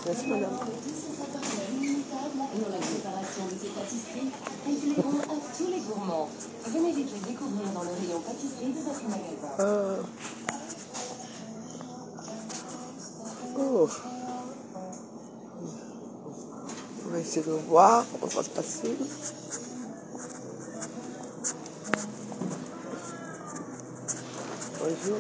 Merci, madame. Dans la préparation de ces pâtisseries, elles plairont à tous les gourmands. Venez vite les découvrir dans le rayon pâtisserie de votre magasin. Oh. On va essayer de voir comment ça va se passer. Bonjour.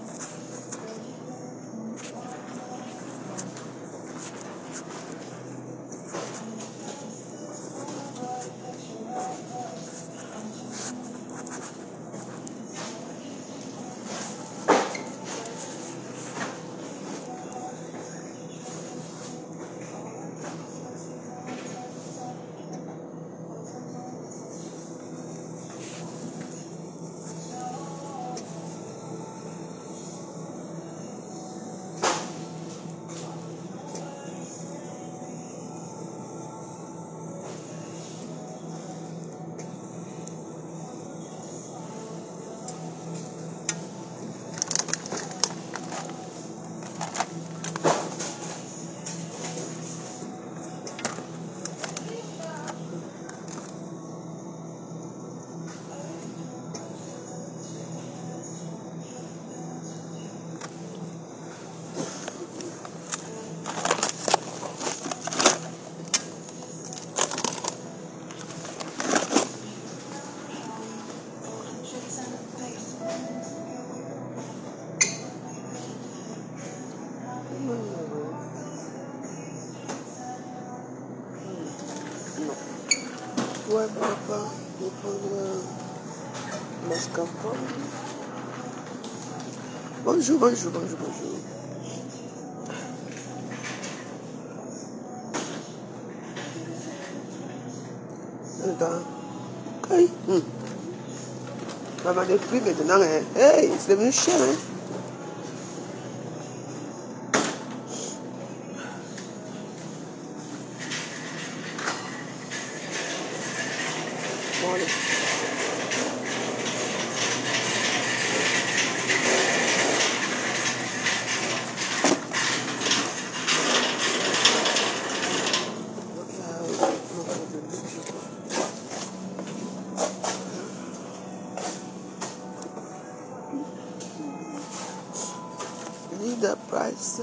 Ouais, papa, je vais prendre mascarpone. Bonjour, bonjour, bonjour, bonjour. Attends. Hey. Maman, depuis maintenant, hein. Hey, c'est devenu cher, hein. Bon, allez. Need the price.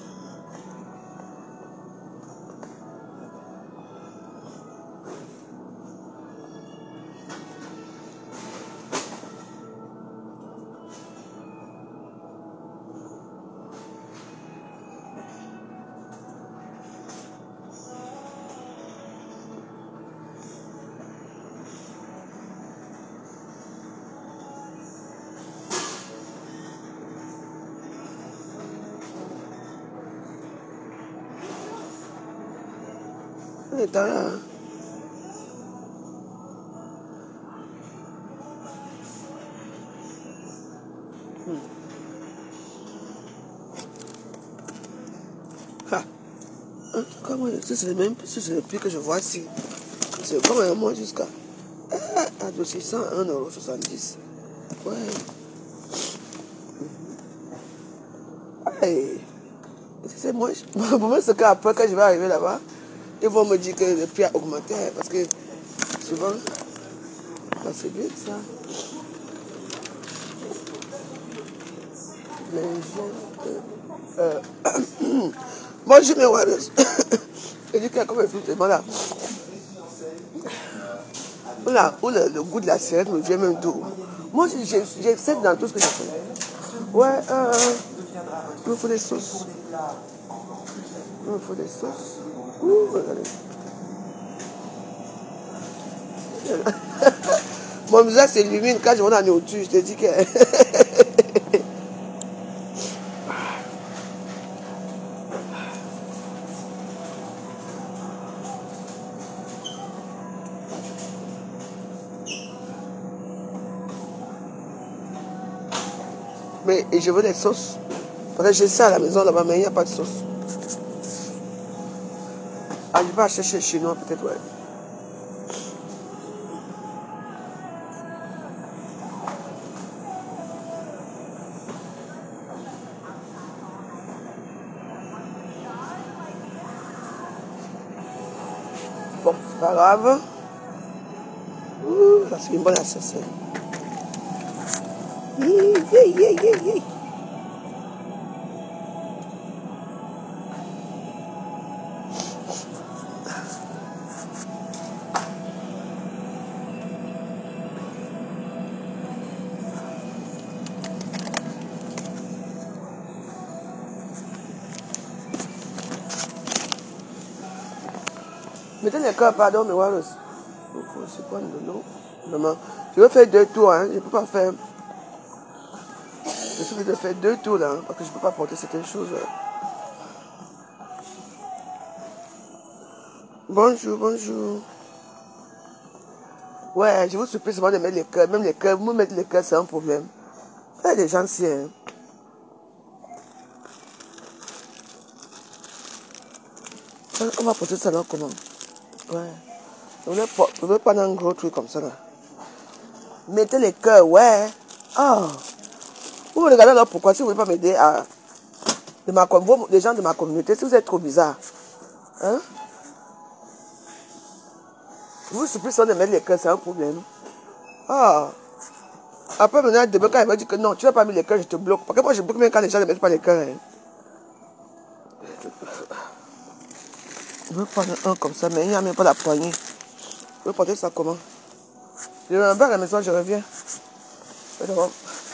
Attends là. Ah. Comment c'est le même, c'est le prix que je vois ici. C'est comme un mois jusqu'à à 601,70 €. Ouais. Hey. C'est moi. Pour moi, c'est qu'après, quand je vais arriver là-bas, ils vont me dire que le prix a augmenté. Parce que souvent, c'est bien ça. Les gens. Moi, je me vois. Je dis qu'il y a comme un fruit là. Où le goût de la cigarette me vient même doux. Moi, j'essaie dans tout ce que je fais. Ouais, il me faut des sauces. Il me faut des sauces. Ouh, regardez. Mon visage s'illumine quand je vois la nourriture. Je te dis que. Mais et je veux des sauces. Parce que j'ai ça à la maison là-bas, mais il n'y a pas de sauce. Ah, je vais acheter chez Chinois peut-être, ouais. Bon, c'est pas grave. Ouh, ça c'est une bonne assassin. Yeah. Mettez les cœurs, pardon, mais voilà. Il faut aussi prendre de l'eau. Vraiment. Je vais faire 2 tours, hein. Je ne peux pas faire. Je suis obligé de faire 2 tours là, hein, parce que je ne peux pas porter certaines choses. Bonjour. Ouais, je vous supplie seulement de mettre les cœurs. Même les cœurs, vous mettre les cœurs, c'est un problème. Il y a des gens si, hein. On va porter ça là comment? Ouais. Je vais prendre un gros truc comme ça là. Mettez les cœurs, ouais. Oh. Vous me regardez alors pourquoi si vous ne voulez pas m'aider à... les gens de ma communauté, si vous êtes trop bizarre. Hein? Je vous supplie seulement de mettre les cœurs, c'est un problème. Ah. Après maintenant, demain quand il m'a dit que non, tu n'as pas mis les cœurs, je te bloque. Parce que moi je bloque même quand les gens ne mettent pas les cœurs. Hein. Je vais prendre un comme ça, mais il n'y a même pas la poignée. Je vais porter ça comment? Je vais à la maison, je reviens. Parce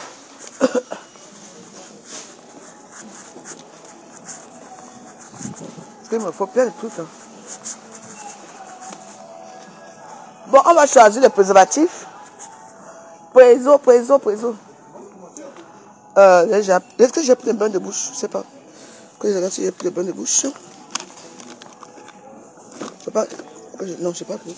qu'il me faut plein de trucs. Hein. Bon, on va choisir le préservatif. Préso. Est-ce que j'ai pris le bain de bouche? Je sais pas. Que je regarde si j'ai pris le bain de bouche. Je sais pas. Non, je sais pas pris.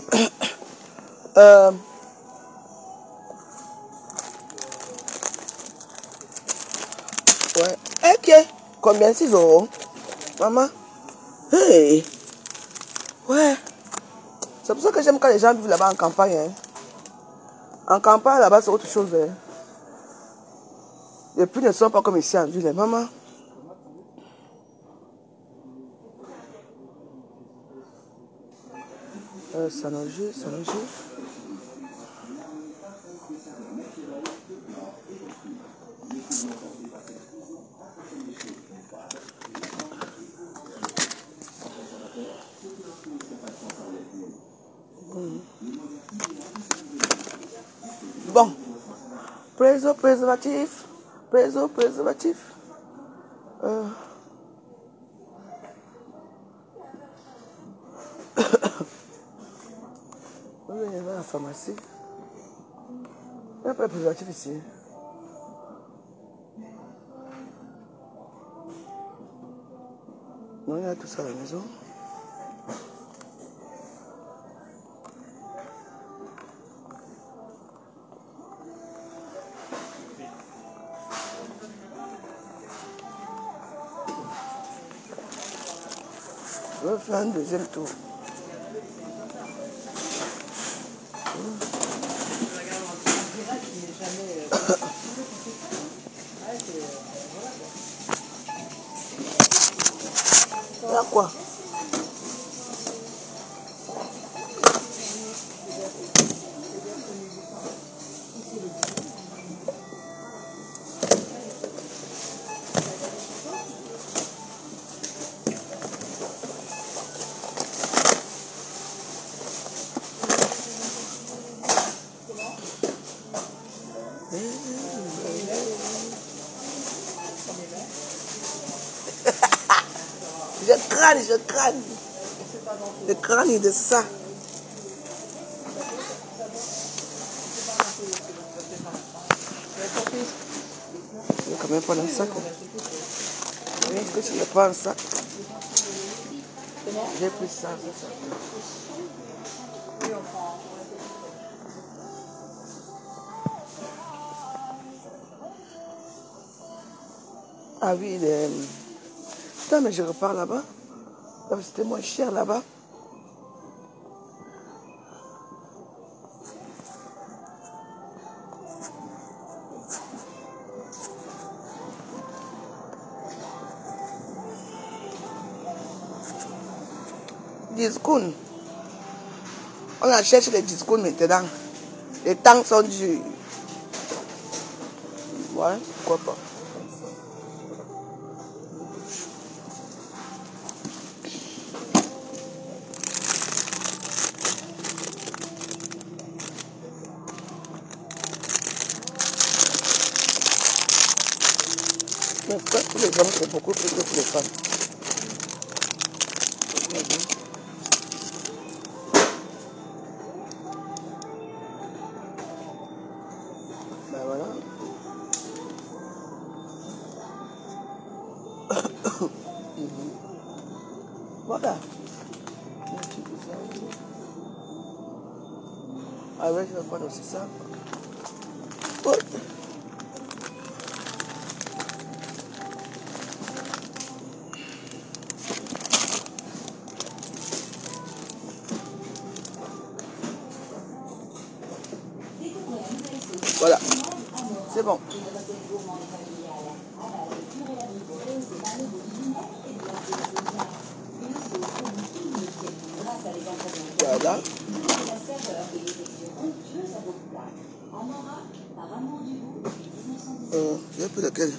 Ouais. Ok. Combien? 6 €. Maman. Hey. Ouais. C'est pour ça que j'aime quand les gens vivent là-bas en campagne. Hein. En campagne, là-bas, c'est autre chose. Hein. Les prix ne sont pas comme ici en ville. Maman. S'allonger. Bon. Préservatif. On va à la pharmacie. Il n'y a pas de préservatif ici. Non, il y a tout ça à la maison. Je vais faire un deuxième tour. Il y a quoi? Je crâne. Le crâne de ça. Je vais quand même prendre un sac. Est-ce que tu ne prends un sac? J'ai pris ça. Ah oui, putain, mais je repars là-bas. C'était moins cher là-bas. Discount. On en cherche les discours maintenant. Les temps sont durs. Ouais, pourquoi pas. Mais pourquoi tous les hommes sont beaucoup plus que pour les femmes? Ben voilà. Voilà. Ah ouais, je vais prendre aussi ça. Oh. Voilà, c'est bon. Voilà. J'ai pris lequel?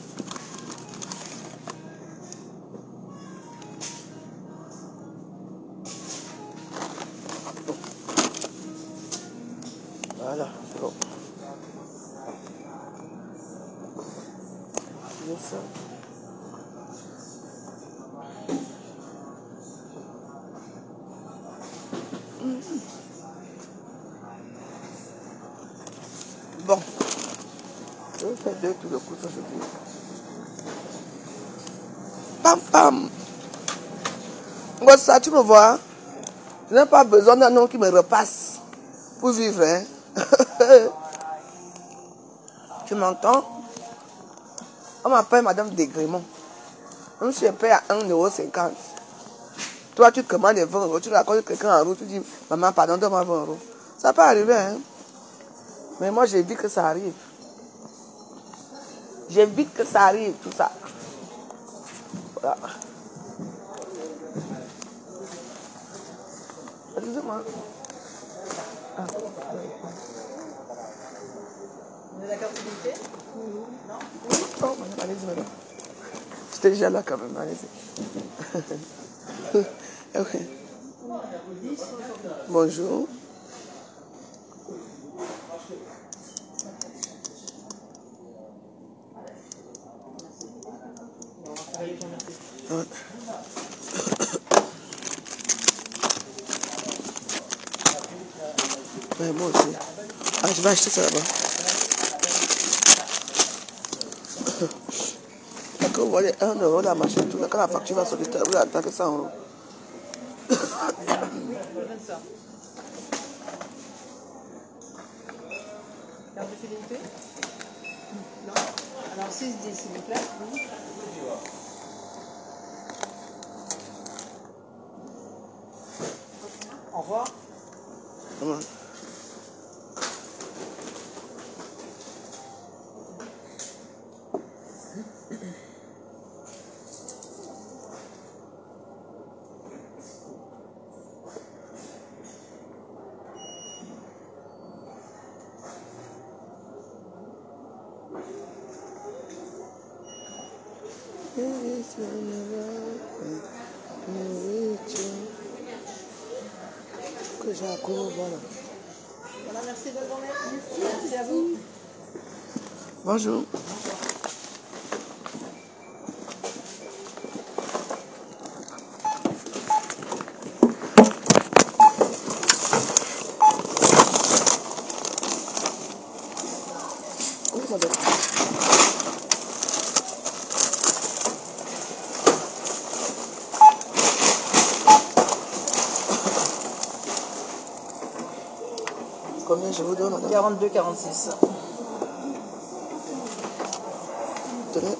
Voilà, c'est bon. C'est ça. Bon. Je vais faire deux tours de coups, ça c'est tout. Pam pam. Ça, tu me vois? Je n'ai pas besoin d'un homme qui me repasse pour vivre. Hein? Tu m'entends? On m'appelle Madame Desgrémont. Même si je paye à 1,50 €. Toi, tu commandes les 20 €, tu racontes quelqu'un en route, tu dis, maman, pardon, donne-moi 20 €. Ça peut arriver, hein? Mais moi, j'évite que ça arrive. J'évite que ça arrive, tout ça. Voilà. Excusez-moi. Ah. Vous avez la carte d'identité? Non? Oh, madame, allez-y, madame. J'étais déjà là quand même, allez-y. Ok. Bonjour. Ouais. Ouais, moi aussi. Ah, je vais acheter ça là-bas. D'accord, vous voyez 1 € la machine, tout là, quand la facture va sortir, vous attaquez 100 €. Carte de fidélité? Non. Alors 6-10, s'il vous plaît. Oui. Au revoir. Comment? Que j'ai à court, voilà. Voilà, merci de journée. Merci à vous. Bonjour. Oui, madame. Combien je vous donne, madame? 42,46. Tenez.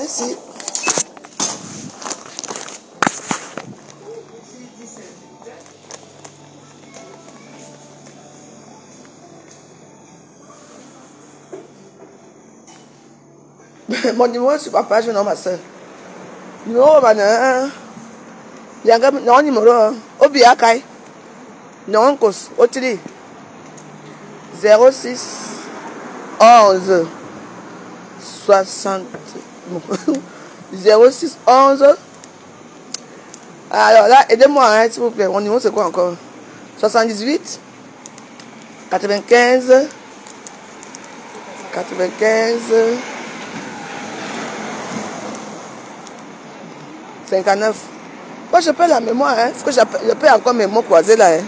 Merci. Mon numéro sur ma page, non, ma soeur. Numéro, il y a un numéro. Obiakai. Non, cause. Otili. 06 11 60. 06 11. Alors là, aidez-moi, hein, s'il vous plaît. Mon numéro, c'est quoi encore? 78 95 59. Moi, je perds la mémoire, hein. Parce que je perds encore mes mots croisés là, hein.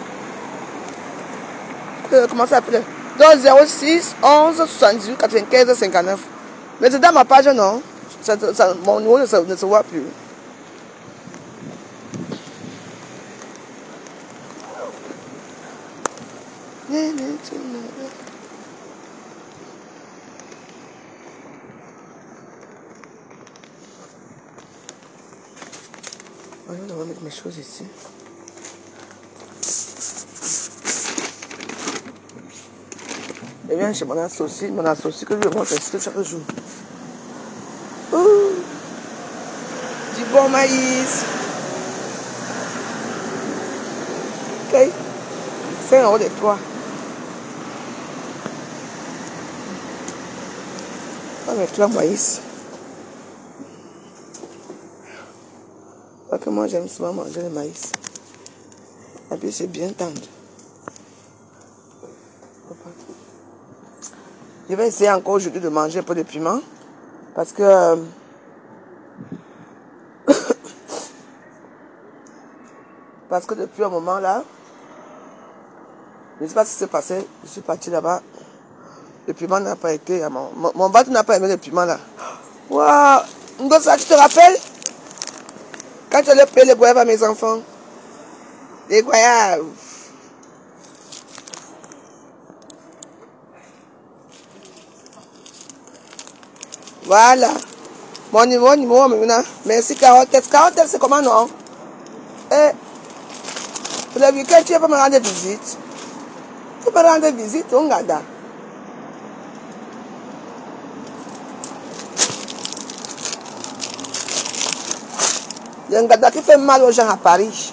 Comment ça s'appelle? Donc 06 11 78 95 59. Mais c'est dans ma page, non? Mon numéro ne se voit plus. Je vais mettre mes choses ici. Et bien, chez mon associé que lui, moi, je chaque jour. Ouh, du bon maïs. Ok. 5 € de toi. On va mettre le maïs. Parce que moi, j'aime souvent manger le maïs. Et puis, c'est bien tendre. Je vais essayer encore aujourd'hui de manger un peu de piment. Parce que... parce que depuis un moment là, je ne sais pas ce qui s'est passé. Je suis partie là-bas. Le piment n'a pas été... Mon ventre n'a pas aimé le piment là. Waouh! Ngosa, tu te rappelles? Quand je allais payer les goyaves à mes enfants. Les goyaves. Voilà. Mon numéro maintenant. Merci Carotte. Carotte, c'est comment non? Et pour le week-end, tu peux me rendre visite. Tu peux me rendre visite, on garde. Il y a un gars qui fait mal aux gens à Paris.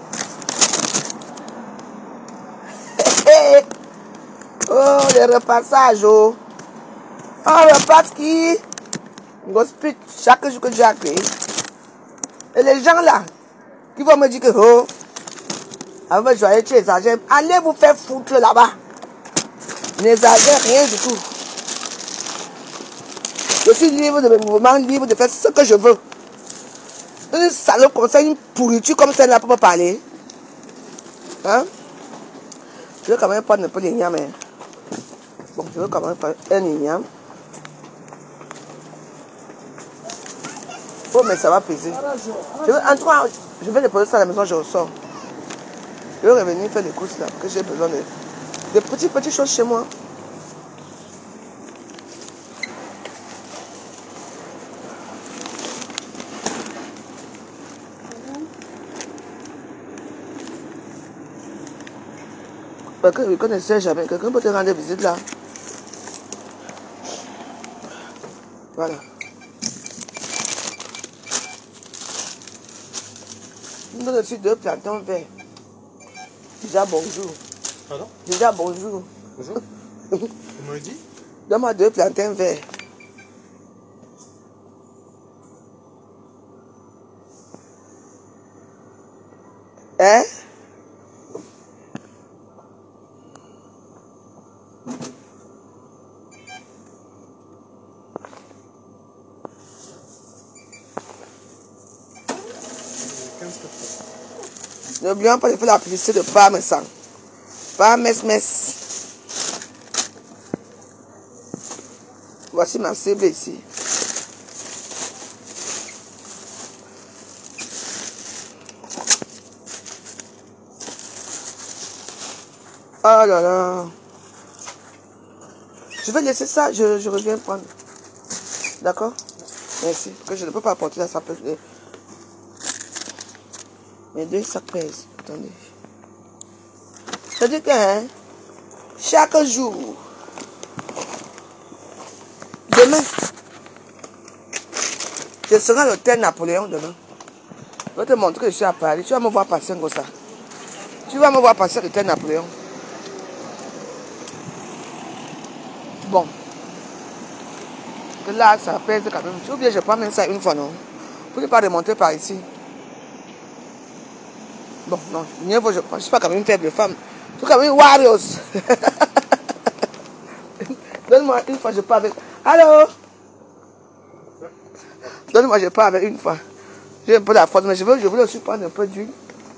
Oh, les repassages. Oh, repas qui gospel chaque jour que j'ai créé. Et les gens là, qui vont me dire que, oh, avec joyeux, tu exagères. Allez vous faire foutre là-bas. N'exagère rien du tout. Je suis libre de mes mouvements, libre de faire ce que je veux. Une salope comme ça, une pourriture comme ça, elle n'a pas parler. Hein? Je veux quand même prendre un peu l'igname. Bon, je veux quand même prendre un igname. Oh, mais ça va peser. En tout cas, je vais déposer ça à la maison, je ressors. Je vais revenir faire les courses là, parce que j'ai besoin de petites choses chez moi. Parce que je ne connaissais jamais. Quelqu'un peut te rendre visite là. Voilà. Nous avons aussi 2 plantains verts. Déjà bonjour. Pardon? Déjà bonjour. Bonjour. Vous m'avez dit? Donne-moi 2 plantains verts. Hein? N'oublions pas de faire la publicité de Parmesan. Parmesan. Voici ma cible ici. Oh là là. Je vais laisser ça, je reviens prendre. D'accord? Merci. Parce que je ne peux pas porter là, ça peut. Mes deux sacs pèsent. Attendez. C'est-à-dire que hein, chaque jour, demain, je serai à l'hôtel Napoléon demain. Je vais te montrer que je suis à Paris. Tu vas me voir passer comme ça. Tu vas me voir passer à l'hôtel Napoléon. Bon. Là, ça pèse quand même. Ou bien je prends même ça une fois, non? Pour ne pas remonter par ici. Bon, non, mieux vaut je prends. Je ne suis pas comme une faible femme. Je suis comme une warrior. Donne-moi une fois, je pars avec. Allô? Donne-moi, je pars avec une fois. J'ai un peu la force, mais je voulais aussi prendre un peu d'huile.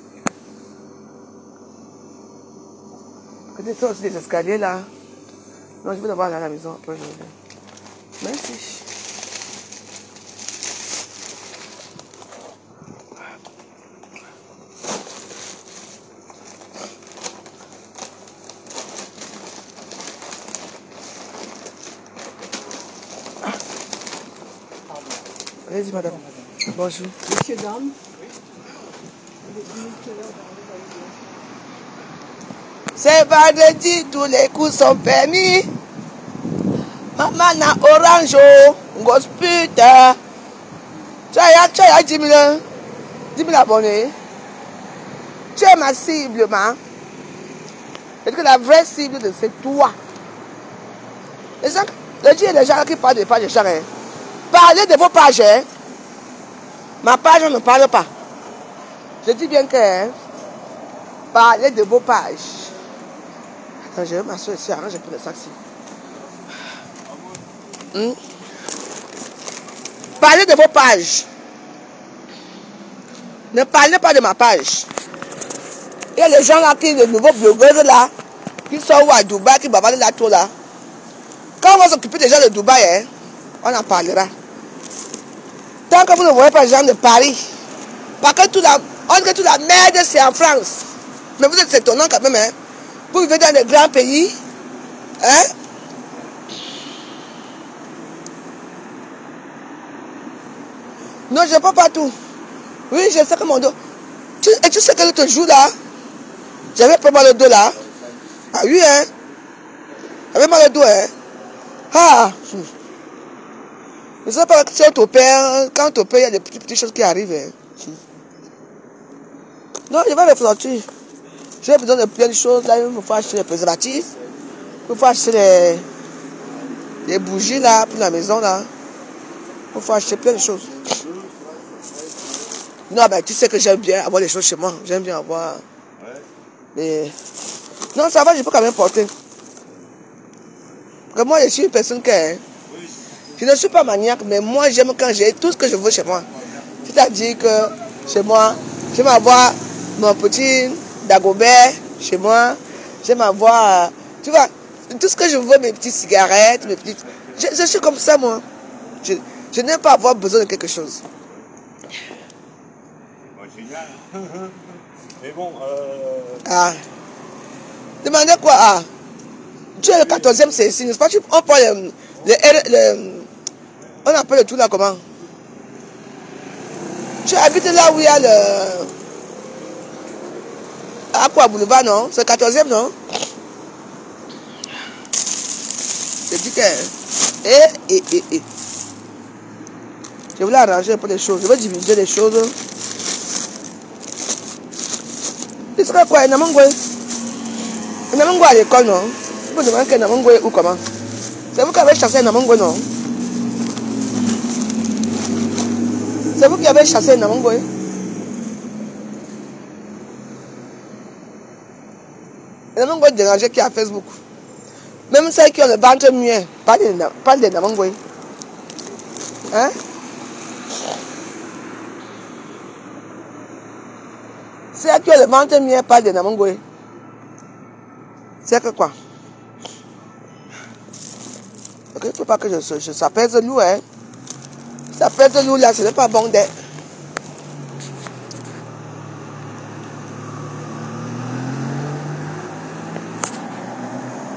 Peut-être ça aussi des escaliers là. Non, je vais l'avoir à la maison après. Merci. Allez-y, madame. Bonjour. Monsieur, dame. C'est vendredi, tous les coups sont permis. Maman na orange, gospita. Tu as 10 000 abonnés. Tu es ma cible, ma. Parce que la vraie cible, c'est toi. Les gens, le Dieu, les gens qui parlent des pages de gens, hein. Parlez de vos pages, hein. Ma page, on ne parle pas. Je dis bien que, hein, parlez de vos pages. Attends, je vais m'asseoir ici, arrange un peu le sac-ci. Parlez de vos pages. Ne parlez pas de ma page. Il y a les gens là qui, les nouveaux blogueurs là, qui sont où à Dubaï, qui bavardent là tout là. Quand on va s'occuper des gens de Dubaï, hein, on en parlera. Tant que vous ne voyez pas les gens de Paris, parce que toute la merde c'est en France. Mais vous êtes étonnant quand même, hein. Vous vivez dans des grands pays, hein. Non, je ne peux pas tout. Oui, je sais que mon dos. Et tu sais que l'autre jour là, j'avais pas mal au dos là. Ah oui, hein. J'avais mal au dos, hein. Ah. Je ne sais pas si on t'opère, quand on t'opère, il y a des petites choses qui arrivent. Hein. Non, je vais réfléchir. J'ai besoin de plein de choses. Là, il me faut acheter les préservatifs. Il me faut acheter les bougies là pour la maison là. Il me faut acheter plein de choses. Non, ben tu sais que j'aime bien avoir les choses chez moi. J'aime bien avoir. Mais... Non, ça va, je peux quand même porter. Parce que moi, je suis une personne qui est. Je ne suis pas maniaque, mais moi, j'aime quand j'ai tout ce que je veux chez moi. C'est-à-dire que chez moi, j'aime avoir mon petit Dagobert chez moi. J'aime avoir, tu vois, tout ce que je veux, mes petites cigarettes, mes petites... Je suis comme ça, moi. Je n'aime pas avoir besoin de quelque chose. Génial. Mais bon, Ah. Demandez quoi? Ah. Tu es le 14e, c'est ici, n'est-ce pas? On prend on appelle le tout là comment? Tu habites là où il y a le... À quoi, boulevard, non? C'est le 14e, non? Je dis que... Je voulais arranger un peu les choses. Je vais diviser les choses. Il sera quoi? Un Namangwe? Un Namangwe à l'école, non? Vous me demandez qu'un Namangwe ou comment? C'est vous qui avez chassé un Namangwe, non? C'est vous qui avez chassé un Namangwe? Un Namangwe dérangé qui est à Facebook. Même celles qui ont le ventre muet, parle des Namangwe. Hein? Celles qui ont le ventre muet, parle des Namangwe. C'est que quoi? Ok, il ne faut pas que ça pèse lourd, hein? Ça pèse lourd là, ce n'est pas bon d'être.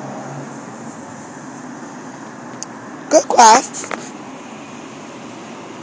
Que quoi?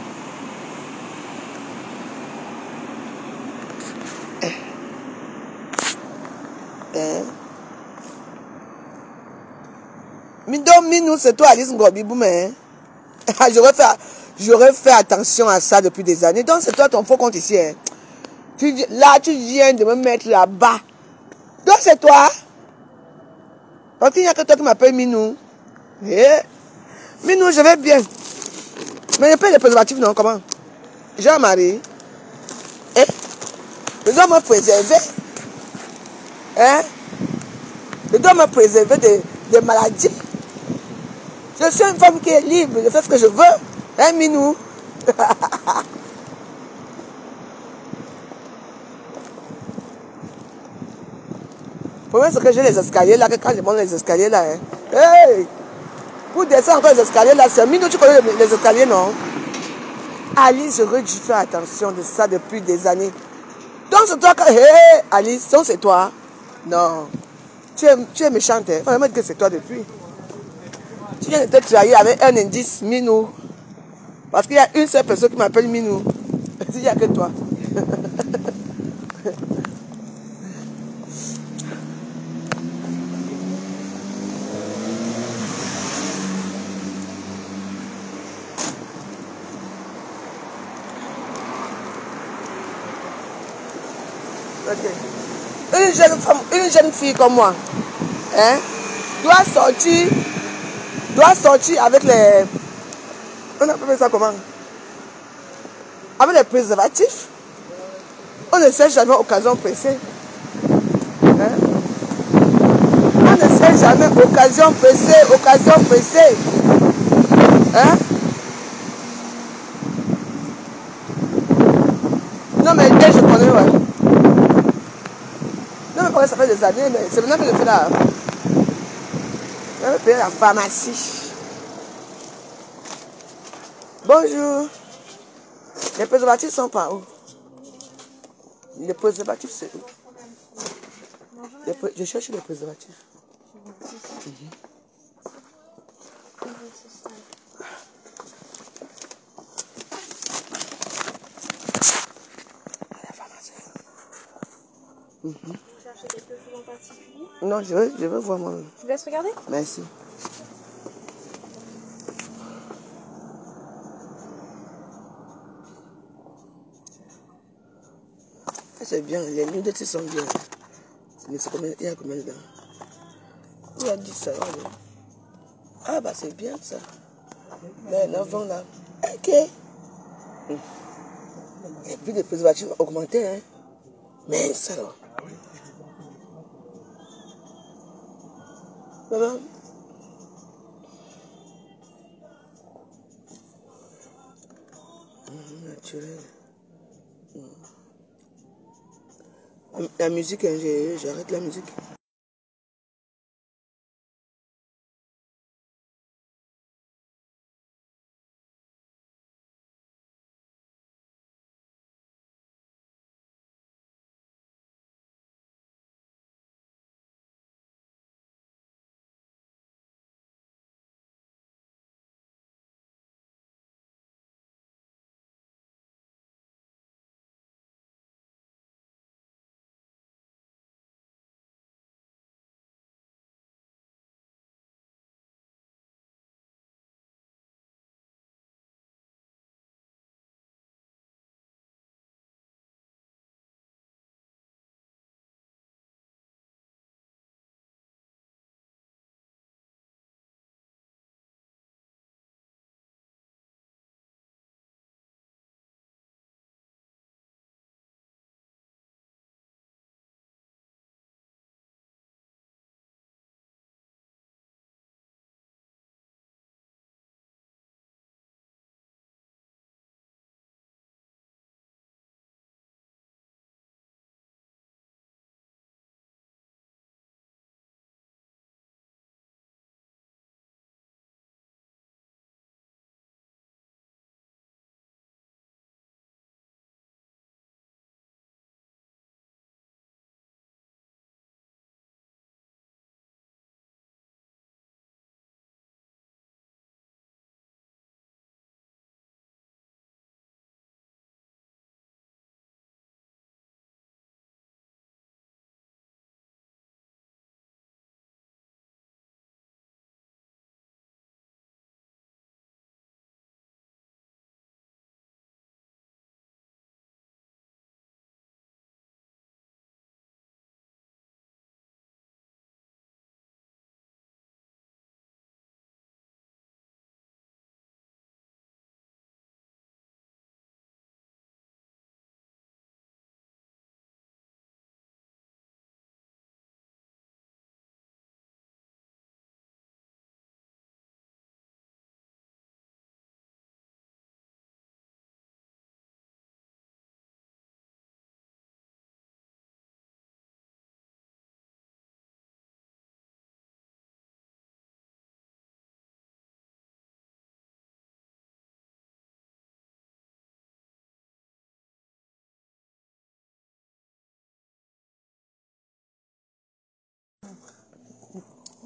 Minou, c'est toi, Alice Ngobi Boumé. J'aurais fait attention à ça depuis des années. Donc, c'est toi ton faux compte ici. Hein. Là, tu viens de me mettre là-bas. Donc, c'est toi. Parce qu'il n'y a que toi qui m'appelle Minou. Eh? Minou, je vais bien. Mais je paye les préservatifs, non? Comment? J'ai un mari. Eh? Je dois me préserver. Hein? Je dois me préserver des maladies. Je suis une femme qui est libre. Je fais ce que je veux. Hein, Minou? Le problème, c'est que j'ai les escaliers là. Que quand je monte les escaliers là. Hein? Hey! Pour descendre encore les escaliers là, c'est Minou, tu connais les escaliers, non? Alice, j'aurais dû faire attention de ça depuis des années. Donc c'est toi que... Hé, Alice, donc c'est toi. Non. Tu es méchante. Il faut vraiment dire que c'est toi depuis. Tu viens de te trahir avec un indice, Minou. Parce qu'il y a une seule personne qui m'appelle Minou. Il n'y a que toi. Okay. Une jeune fille comme moi, hein, doit sortir avec les... On appelle ça comment? Avec les préservatifs. On ne sait jamais occasion pressée. Hein? On ne sait jamais occasion pressée. Hein? Non mais dès je connais, ouais. Non mais ça fait des années, mais c'est maintenant que je fais là. Je vais payer la pharmacie. Bonjour. Les préservatifs sont par où? Les préservatifs, c'est où? Je cherche les préservatifs. Vous cherchez quelque chose en particulier? Non, je veux voir moi. Je vous laisse regarder? Merci. C'est bien, les nudettes sont bien. Mais il y a combien dedans? Il y a 10 ça. Ah bah c'est bien ça. Là, il y en a 20 là. Ok. Et puis les préservatifs ont augmenté, hein. Mais ça alors. Maman. Naturel. La musique, hein, j'arrête la musique.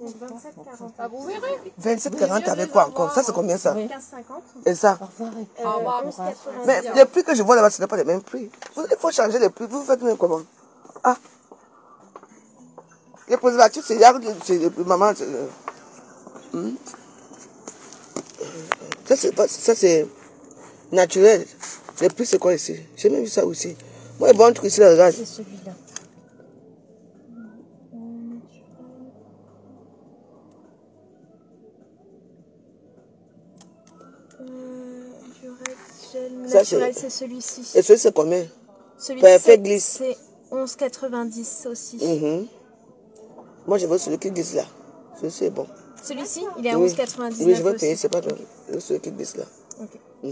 Donc 27, 40. Ah, vous verrez. 27, 40 avec quoi encore? Ça, c'est combien ça? 15,50. Et ça? 11,90. Mais les prix que je vois là-bas, ce n'est pas les mêmes prix. Il faut changer les prix. Vous faites même comment? Ah. Les préservatifs, c'est maman. Ça, c'est naturel. Les prix, c'est quoi ici? J'ai même vu ça aussi. Moi, il y a un truc ici, là, regarde. C'est celui-là. Ça, c'est celui-ci. Et celui, c'est combien? Celui-ci, Perfect glisse. c'est 11,90 aussi. Moi, je veux celui qui glisse là. Celui-ci est bon. Celui-ci, il est à Oui. 11,99 Oui, je veux payer, aussi. c'est pas grave. Je veux celui qui glisse là. Ok.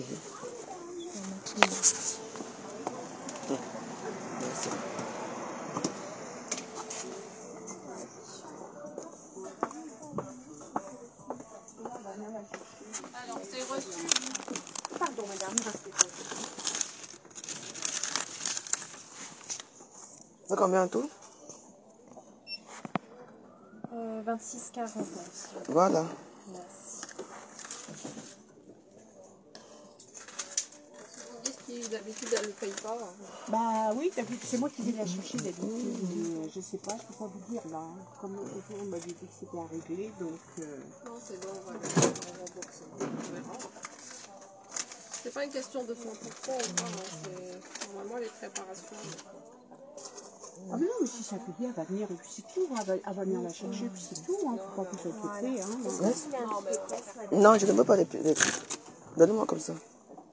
Alors, c'est reçu. Pardon, madame. C'est combien en tout? 26,40. Voilà. Merci. Vous dites qu'ils d'habitude elles ne le payent pas. Bah oui, c'est moi qui vais la chercher d'habitude. Je sais pas, je peux pas vous dire là. Comme on m'avait dit que c'était à régler, donc. Non, c'est bon, on va le faire en remboursement. On verra. C'est pas une question de 100% ou pas, c'est normalement les préparations. Ah mais non, mais si ça peut bien, elle va venir, et puis c'est tout, elle va venir la chercher, puis c'est tout, hein, faut pas plus s'inquiéter. Hein, Non, je ne veux pas les prix. Donne-moi comme ça.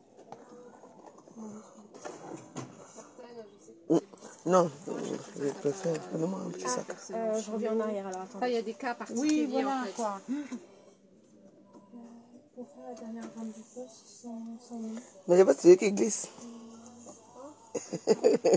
Non, je préfère. Donne-moi un petit sac. Je reviens en arrière alors. Attends. Il y a des cas particuliers. Oui, voilà, en fait. quoi. Pour faire la dernière vente du poste, 100 000. Mais je veux celui qui glisse. Ah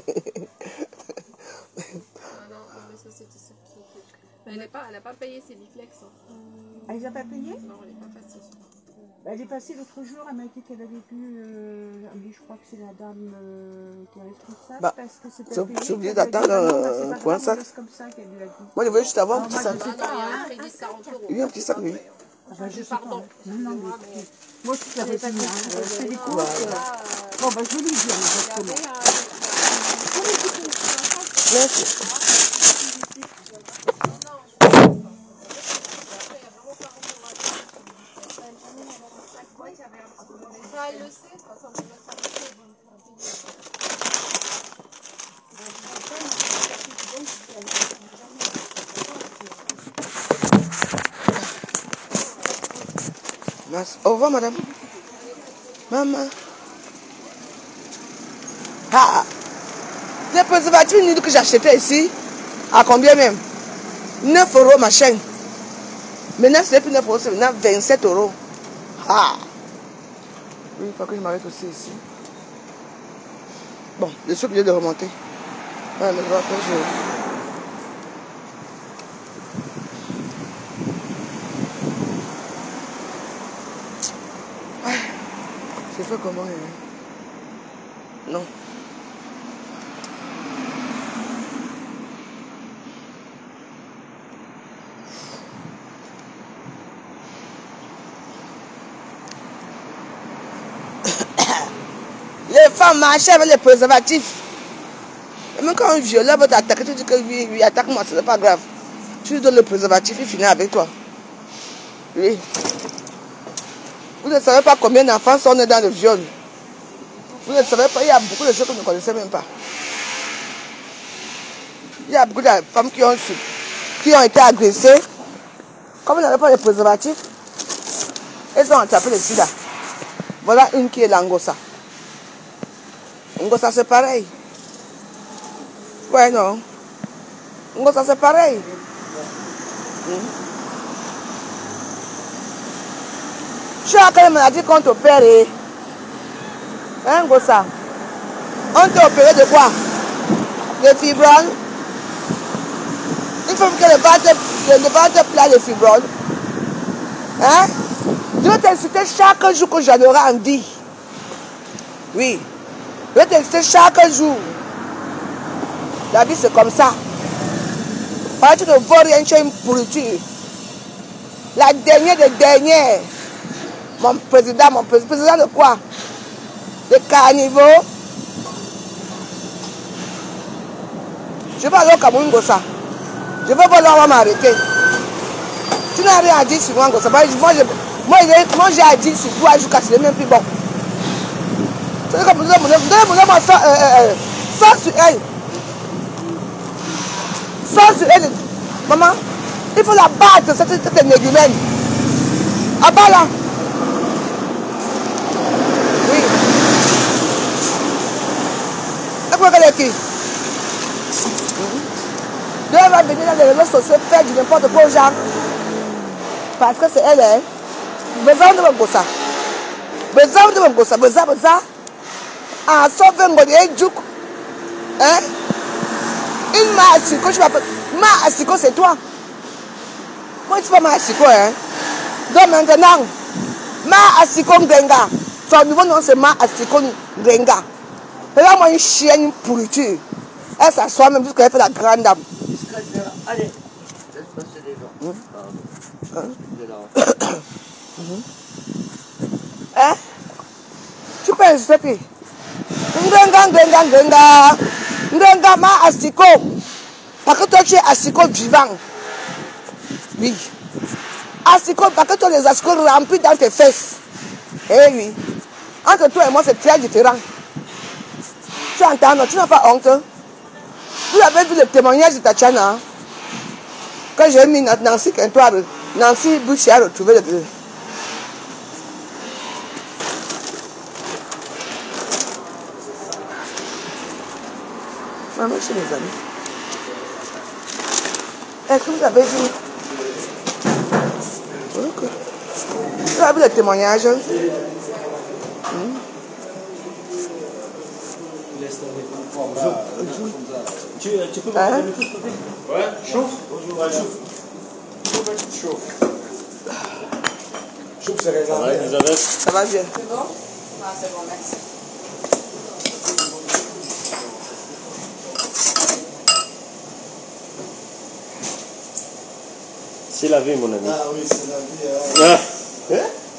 non, mais ça c'était ce qui. Elle n'a pas payé ses biflex. Hein. Elle les a pas payés? Non, elle n'est pas facile. Elle est passée l'autre jour, elle m'a dit qu'elle avait vu, je crois que c'est la dame qui est responsable, Bah, parce que c'était j'ai oublié d'attendre pour un sac. comme ça qu'elle lui a dit. Moi, je voulais juste avoir un petit sac. Ah non, il y a un crédit de 40 €. Oui, un petit sac, oui. Ah bah, je sais Pardon. pas. Non, mais écoutez, moi je suis la voisine, je fais des courses. Bon, bah je vais lui dire exactement. Merci. Ça, elle le sait, de toute façon, elle va s'arrêter, Merci. Au revoir, madame. Maman. Ah, les préservatifs nuls que j'achetais ici, à combien même? 9 € ma chaîne. Maintenant, ce n'est plus 9 €, c'est maintenant 27 €. Ah. Oui, il faut que je m'arrête aussi ici. Bon, je suis obligé de remonter. Ouais, mais après, je fais comment? Non. Les femmes marchent avec les préservatifs. Et même quand un violeur veut t'attaquer, tu dis que lui attaque-moi, ce n'est pas grave. Tu lui donnes le préservatif, il finit avec toi. Oui. Vous ne savez pas combien d'enfants sont nés dans le viol. Vous ne savez pas, il y a beaucoup de choses que vous ne connaissez même pas. Il y a beaucoup de femmes qui ont été agressées. Comme vous n'avez pas les préservatifs, elles ont attrapé le sida. Voilà une qui est l'angossa. Ngossa c'est pareil. Ouais, non. Ngossa c'est pareil. Tu as quelle maladie qu'on t'opère? Hein, Ngossa? On t'a opéré de quoi? De fibrome? Il faut que le ventre plat de fibrome. Hein? Je vais t'insulter chaque jour que j'en aurai envie. Oui. Je vais t'insulter chaque jour. La vie c'est comme ça. Parce que tu ne vaux rien, tu es une pourriture. La dernière des dernières. Mon président de quoi? De carnivore. Je vais aller au Cameroun, Gossa. Je vais voir là, on va m'arrêter. Tu n'as rien à dire sur moi, Gossa. Moi, j'ai à dire sur toi, jusqu'à ce même plus bon. C'est comme ça, sans sur elle. Sans sur elle. Maman, il faut la battre, cette négumène. Ah bah là. Oui. Et pourquoi elle est qui? Elle va venir dans les réseaux sociaux faire du n'importe quoi aux gens. Parce que c'est elle, hein. Besoin de mon gossa. Besoin de mon gossa. Besoin. Ah, sauf un mot de Djouk. Hein? Une ma assiko, je m'appelle. Ma assiko, c'est toi. Moi, c'est pas ma assiko, hein. Donc maintenant, ma assiko Ngenga. Son nouveau nom, c'est ma assiko Ngenga. Et là, moi, une chienne, une pourriture. Elle s'assoit même jusqu'à fait la grande dame. Allez, laisse passer les gens. Hein? Tu peux insulter. Ngenga, ma assiko. Parce que toi, tu es assiko vivant. Oui. Assiko, parce que toi, les assicots remplis dans tes fesses. Eh oui. Entre toi et moi, c'est très différent. Tu entends, non? Tu n'as pas honte. Vous avez vu le témoignage de Tatiana? Quand j'ai mis Nancy Quintoire, Nancy Boucher a retrouvé le deux. Maman, chez les amis. Est-ce que vous avez vu? Okay. Vous avez vu le témoignage? Tu peux me mettre quelque chose, ouais, chauffe. Bonjour, ouais, chauffe. Chauffe, c'est réservé. Ouais, Elisabeth. Ça va bien. C'est bon? Ah, c'est bon, merci. C'est la vie, mon ami. Ah oui, c'est la vie. Ah.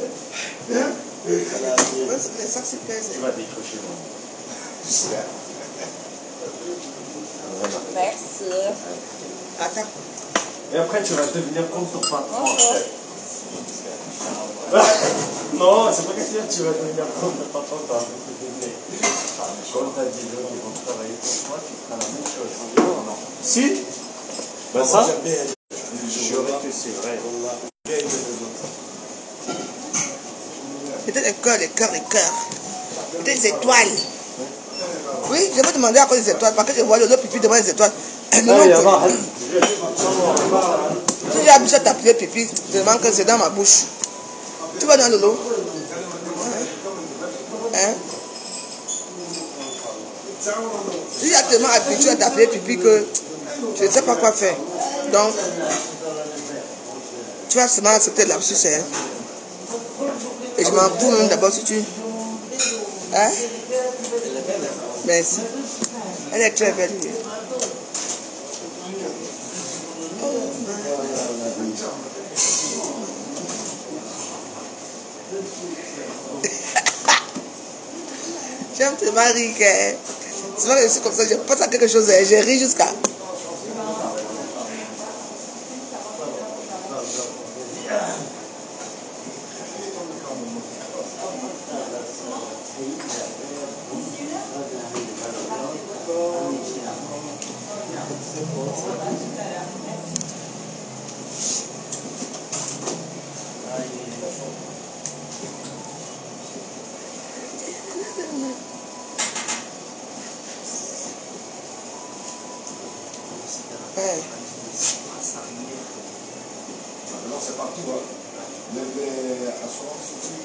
C'est ça que c'est plaisir. Tu vas décrocher, moi. Merci. Attends. Et après, tu vas devenir comme ton patron. Non, c'est pas question que tu vas devenir comme ton patron. Quand tu as des gens qui vont travailler pour toi, tu feras la même chose. Non. Si? Ben ça, j'aurais que c'est vrai. Peut-être les cœurs. Peut-être les étoiles. Oui, je vais demander à cause des étoiles, parce que je vois le pipi devant les étoiles. Si j'ai habitué à t'appeler pipi, je demande que c'est dans ma bouche. Tu vas dans le lot? Hein? Si j'ai tellement habitué à t'appeler pipi que je ne sais pas quoi faire. Donc, tu vas seulement accepter l'absus, hein? Et je m'en fous même d'abord si tu... Hein? Merci. Elle est très belle. J'aime tellement rire. C'est vrai que je suis comme ça, je pense à quelque chose et je ris jusqu'à... Non, c'est partout. Les assurances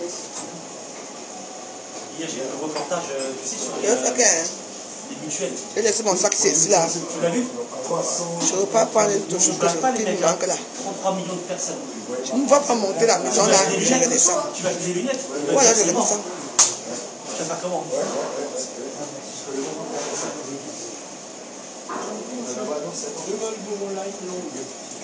Hier, j'ai eu un reportage, tu sais, sur les mutuelles. J'ai laissé mon sac ici là. Tu l'as vu? Je ne veux pas prendre d'autres choses que pas les je mecs, manque là. 33 millions de personnes. Je ne vais pas monter la maison là, je redescends. Tu vas acheter des lunettes? Voilà, je redescends. Tu vas faire comment?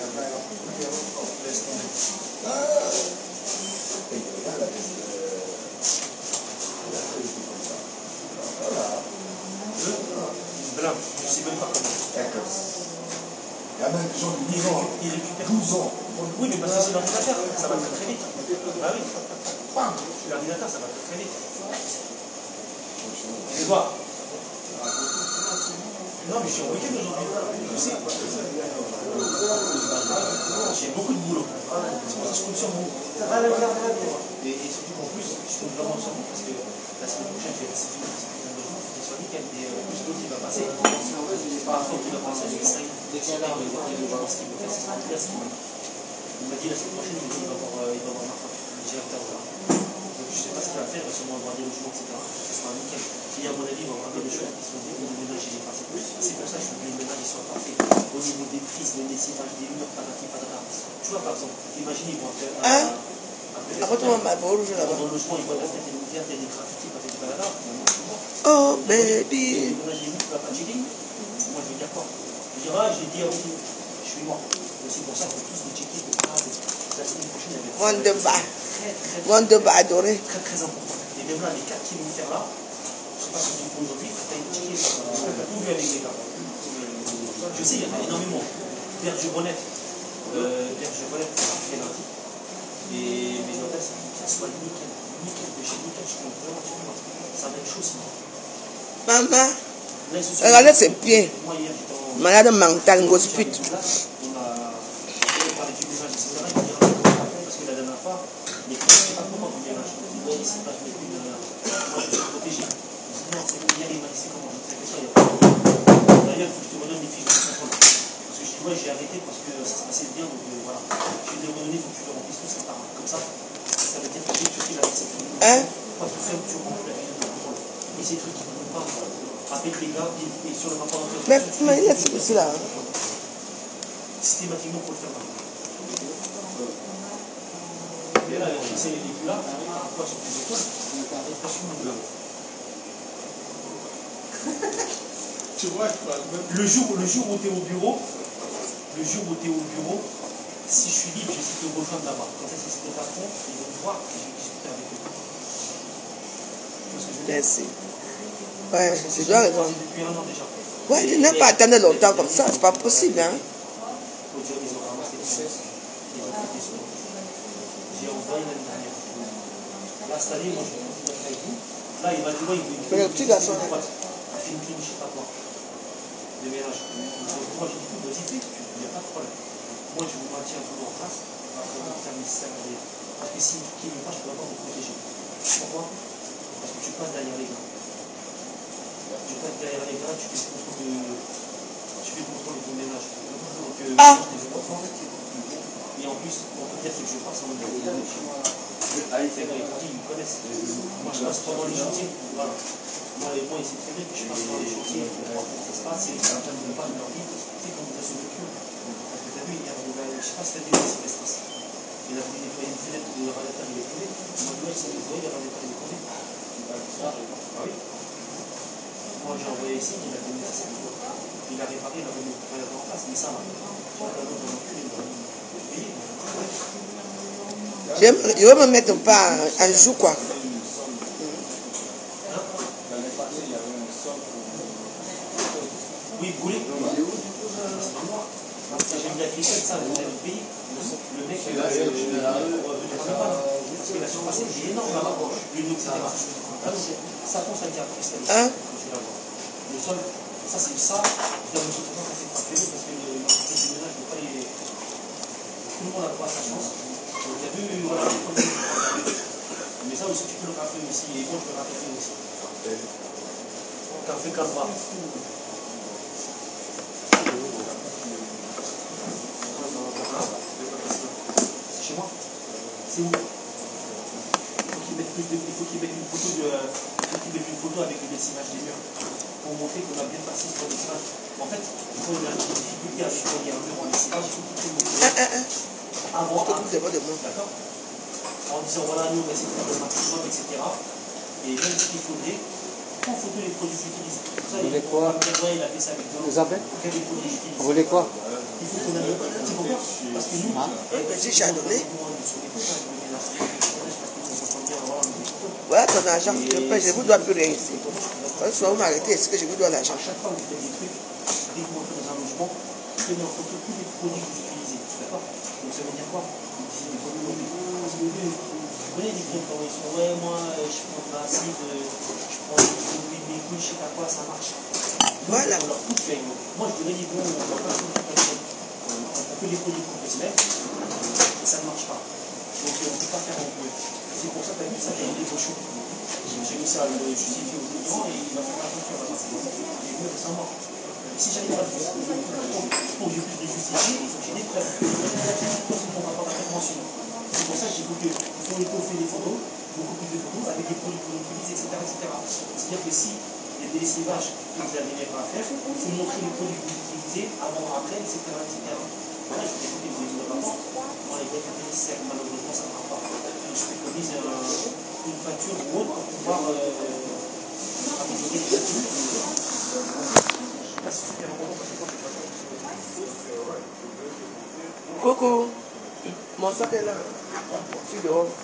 Blanc, je sais même pas comment. D'accord. Il y en a des gens de 12 ans. Il récupère 12 ans. Oui, mais parce que c'est l'ordinateur, ça va très vite. Ah oui. L'ordinateur, ça va très vite. Tu vois. Non, mais je suis en week-end aujourd'hui. Je sais. J'ai beaucoup de boulot. C'est pour ça que je compte sur vous. Et surtout qu'en plus, je compte vraiment sur vous parce que la semaine prochaine, je vais passer du temps. Sur le week-end, et plus l'autre qui va passer. Parfois, qui va passer avec 5. Je pense qu'il va faire, c'est toute la semaine. Il m'a dit la semaine prochaine, il va avoir Martin, le directeur. Donc je ne sais pas ce qu'il va faire, il va sûrement avoir des logements, etc. Ce sera un week-end. Et à mon avis, il va avoir des choses qui sont des ménages, il est passé. C'est pour ça que je veux que les ménages soient parfaits. Au niveau des prises, des lessivages, des murs, patati patata. Tu vois, par exemple, imaginez, ils vont faire Dans le logement, ils voient la fenêtre ouverte, il y a des graffitis, patati patata. Oh, baby. Les ménages, ils vont pas fatiguer. Moi, je vais dire quoi? Je dirais, ah, j'ai dit à vous, je suis mort. C'est pour ça qu'on peut tous les checker. La semaine prochaine, il y avait Wonderba adoré. très important. Et même là, les 4 qui vont faire là, je ne sais pas si c'est aujourd'hui, tu as checké tout vu avec les gars. Je sais, il y en a énormément. Pierre Juronette, fait lundi. Et mes hôtels, ça soit nickel. Nickel, de chez nickel, je compte vraiment sur moi. Ça va être chaud sinon. Maman, Là, ils se sont- regardez ses pieds. Moi, hier, j'étais en. Malade mentale, grosse pute. On a parlé du ménage, etc. Il m'a dit, parce que la dernière fois, les clients, je ne sais pas comment du ménage. Il m'a dit, c'est pas, je mets plus de. Moi, je suis protégé. Je dis, non, c'est hier, il m'a dit, c'est comment? Je dis, c'est ça, il y a pas. D'ailleurs, il faut que je te redonne les fiches de contrôle. Parce que je dis, ouais, j'ai arrêté parce que ça se passait bien, donc voilà. Je vais te les redonner, il faut que tu le remplisses tout ça par comme ça. Ça veut dire que j'ai checké la réception. Hein? Pas tout faire, tu remplis la fiche de contrôle. Et ces trucs qui ne vont pas. Avec les gars, et sur le rapport d'entrée. Mais il est ici là. Systématiquement pour le faire maintenant. Et là, j'essaie les plus là, parfois sur les étoiles, attention au bureau. Tu vois, je parle même. Le jour où tu es au bureau, si je suis libre, j'essaie de rejoindre là-bas. Quand ça, c'est le patron, ils vont me voir et je vais discuter avec eux. Tu vois ce que je veux dire? Merci. Ouais, tu dois raison. Depuis 1 an déjà. Ouais, je n'ai pas attendre longtemps comme ça, c'est pas possible, hein. Faut dire, ils ont ramassé des choses. Ils ont fait des choses. J'ai envoyé l'année dernière. Là, cette année, moi, je vais continuer avec vous. Là, il m'a dit, ouais, il veut une Mais le petit garçon, il fait une clinique, je sais pas quoi. De ménage. Donc, moi, j'ai dit, vas-y, fais, il n'y a pas de problème. Moi, je vous maintiens toujours en face. Après, on va faire nécessaire. Parce que si qui ne veut pas, je ne peux pas vous protéger. Pourquoi? Parce que tu passes derrière les gars. Tu passes derrière les gars, tu fais le contrôle de ton ménage. Donc, et en plus, pour te dire, c'est que je passe en mode de allez, c'est vrai, ils me connaissent. Moi, je passe pendant les chantiers. Voilà. Moi, ils savent très bien que je passe pendant les chantiers. Comment ça se passe, c'est en train de ne pas de leur vie. Tu sais, quand vous avez le cul. Parce que tu as vu, je ne sais pas si tu as vu le Sylvestre. Il a voulu nettoyer une fenêtre, le radiateur, il est tombé. Moi, il s'est nettoyé, le radiateur, il est tombé. Ah oui. Moi, j'ai envoyé ici, il a donné ça. Il a réparé, il a remis le radiateur en place. Mais ça, là, tu vois, là, dans le cul, il a payé. Je vais me mettre pas un jour, quoi. Oui, vous voulez? C'est pas moi. J'ai mis la question de ça, vous avez payé. Le mec, il a parce que la surface est énorme là-bas. L'union, etc. Ça pense à dire cristallisé. Le sol, ça c'est ça. Je dois me souvenir qu'on fait pas payer parce que l'entreprise du ménage ne peut pas les. Tout le monde n'a pas sa chance. Donc il y a deux, voilà, mais ça aussi tu peux le café aussi, et moi je peux le café aussi. Café calva. C'est chez moi. C'est où? Il faut qu'il mette une photo avec le dessinage des murs pour montrer qu'on a bien passé sur le dessinage. En fait, quand il y a des difficultés à nettoyer un mur en dessinage, il faut tout montrer. Avant, d'accord? En disant voilà, nous on va essayer de faire le maximum, etc. Et même ce qu'il faudrait, Pourquoi on fait que les produits qu'ils utilisent? Vous voulez quoi? Il a fait ça avec nous. Vous avez? Quels les produits qu'ils utilisent? Vous voulez quoi? Il faut qu'on ait. C'est pourquoi? Parce que nous, Si j'ai à donner. Voilà ton argent, je ne vous dois plus rien ici. Soit vous m'arrêtez, est-ce que je vous dois l'argent? chaque fois que vous faites des trucs, dès que vous entrez dans un logement, prenez en photo tous les produits que vous utilisez. D'accord? Donc ça veut dire quoi? Vous utilisez des produits locaux. Parce que vous voyez des trucs quand ils sont, ouais, moi, je prends de l'acide, je prends des couilles, je sais pas quoi, ça marche. Voilà. On leur coupe les mots. Moi, je dirais, bon, on va pas faire on peut les produits professionnels, ça ne marche pas. Donc, on ne peut pas faire en peu. C'est pour ça que tu as vu, ça, il y a des pochons. J'ai mis ça à le justifier aux clients et il va faire la facture à la fin. Et moi, ça mort. Si j'arrive à le justifier, pour que je puisse le justifier, il faut que j'ai des preuves. C'est mon rapport à prévention. C'est pour ça que j'ai dit qu'il faut étoffer les photos, beaucoup plus de photos, avec des produits qu'on utilise, etc. C'est-à-dire que si il y a des lessivages que vous n'arrivez pas à faire, il faut montrer les produits que vous utilisez avant, après, etc. Voilà, je vais écouter vos études de rapport. Moi, les gars, malheureusement, ça ne marche pas. Je préconise une facture ou autre pour pouvoir améliorer les factures. Coucou, mon sac est là. Je suis dehors.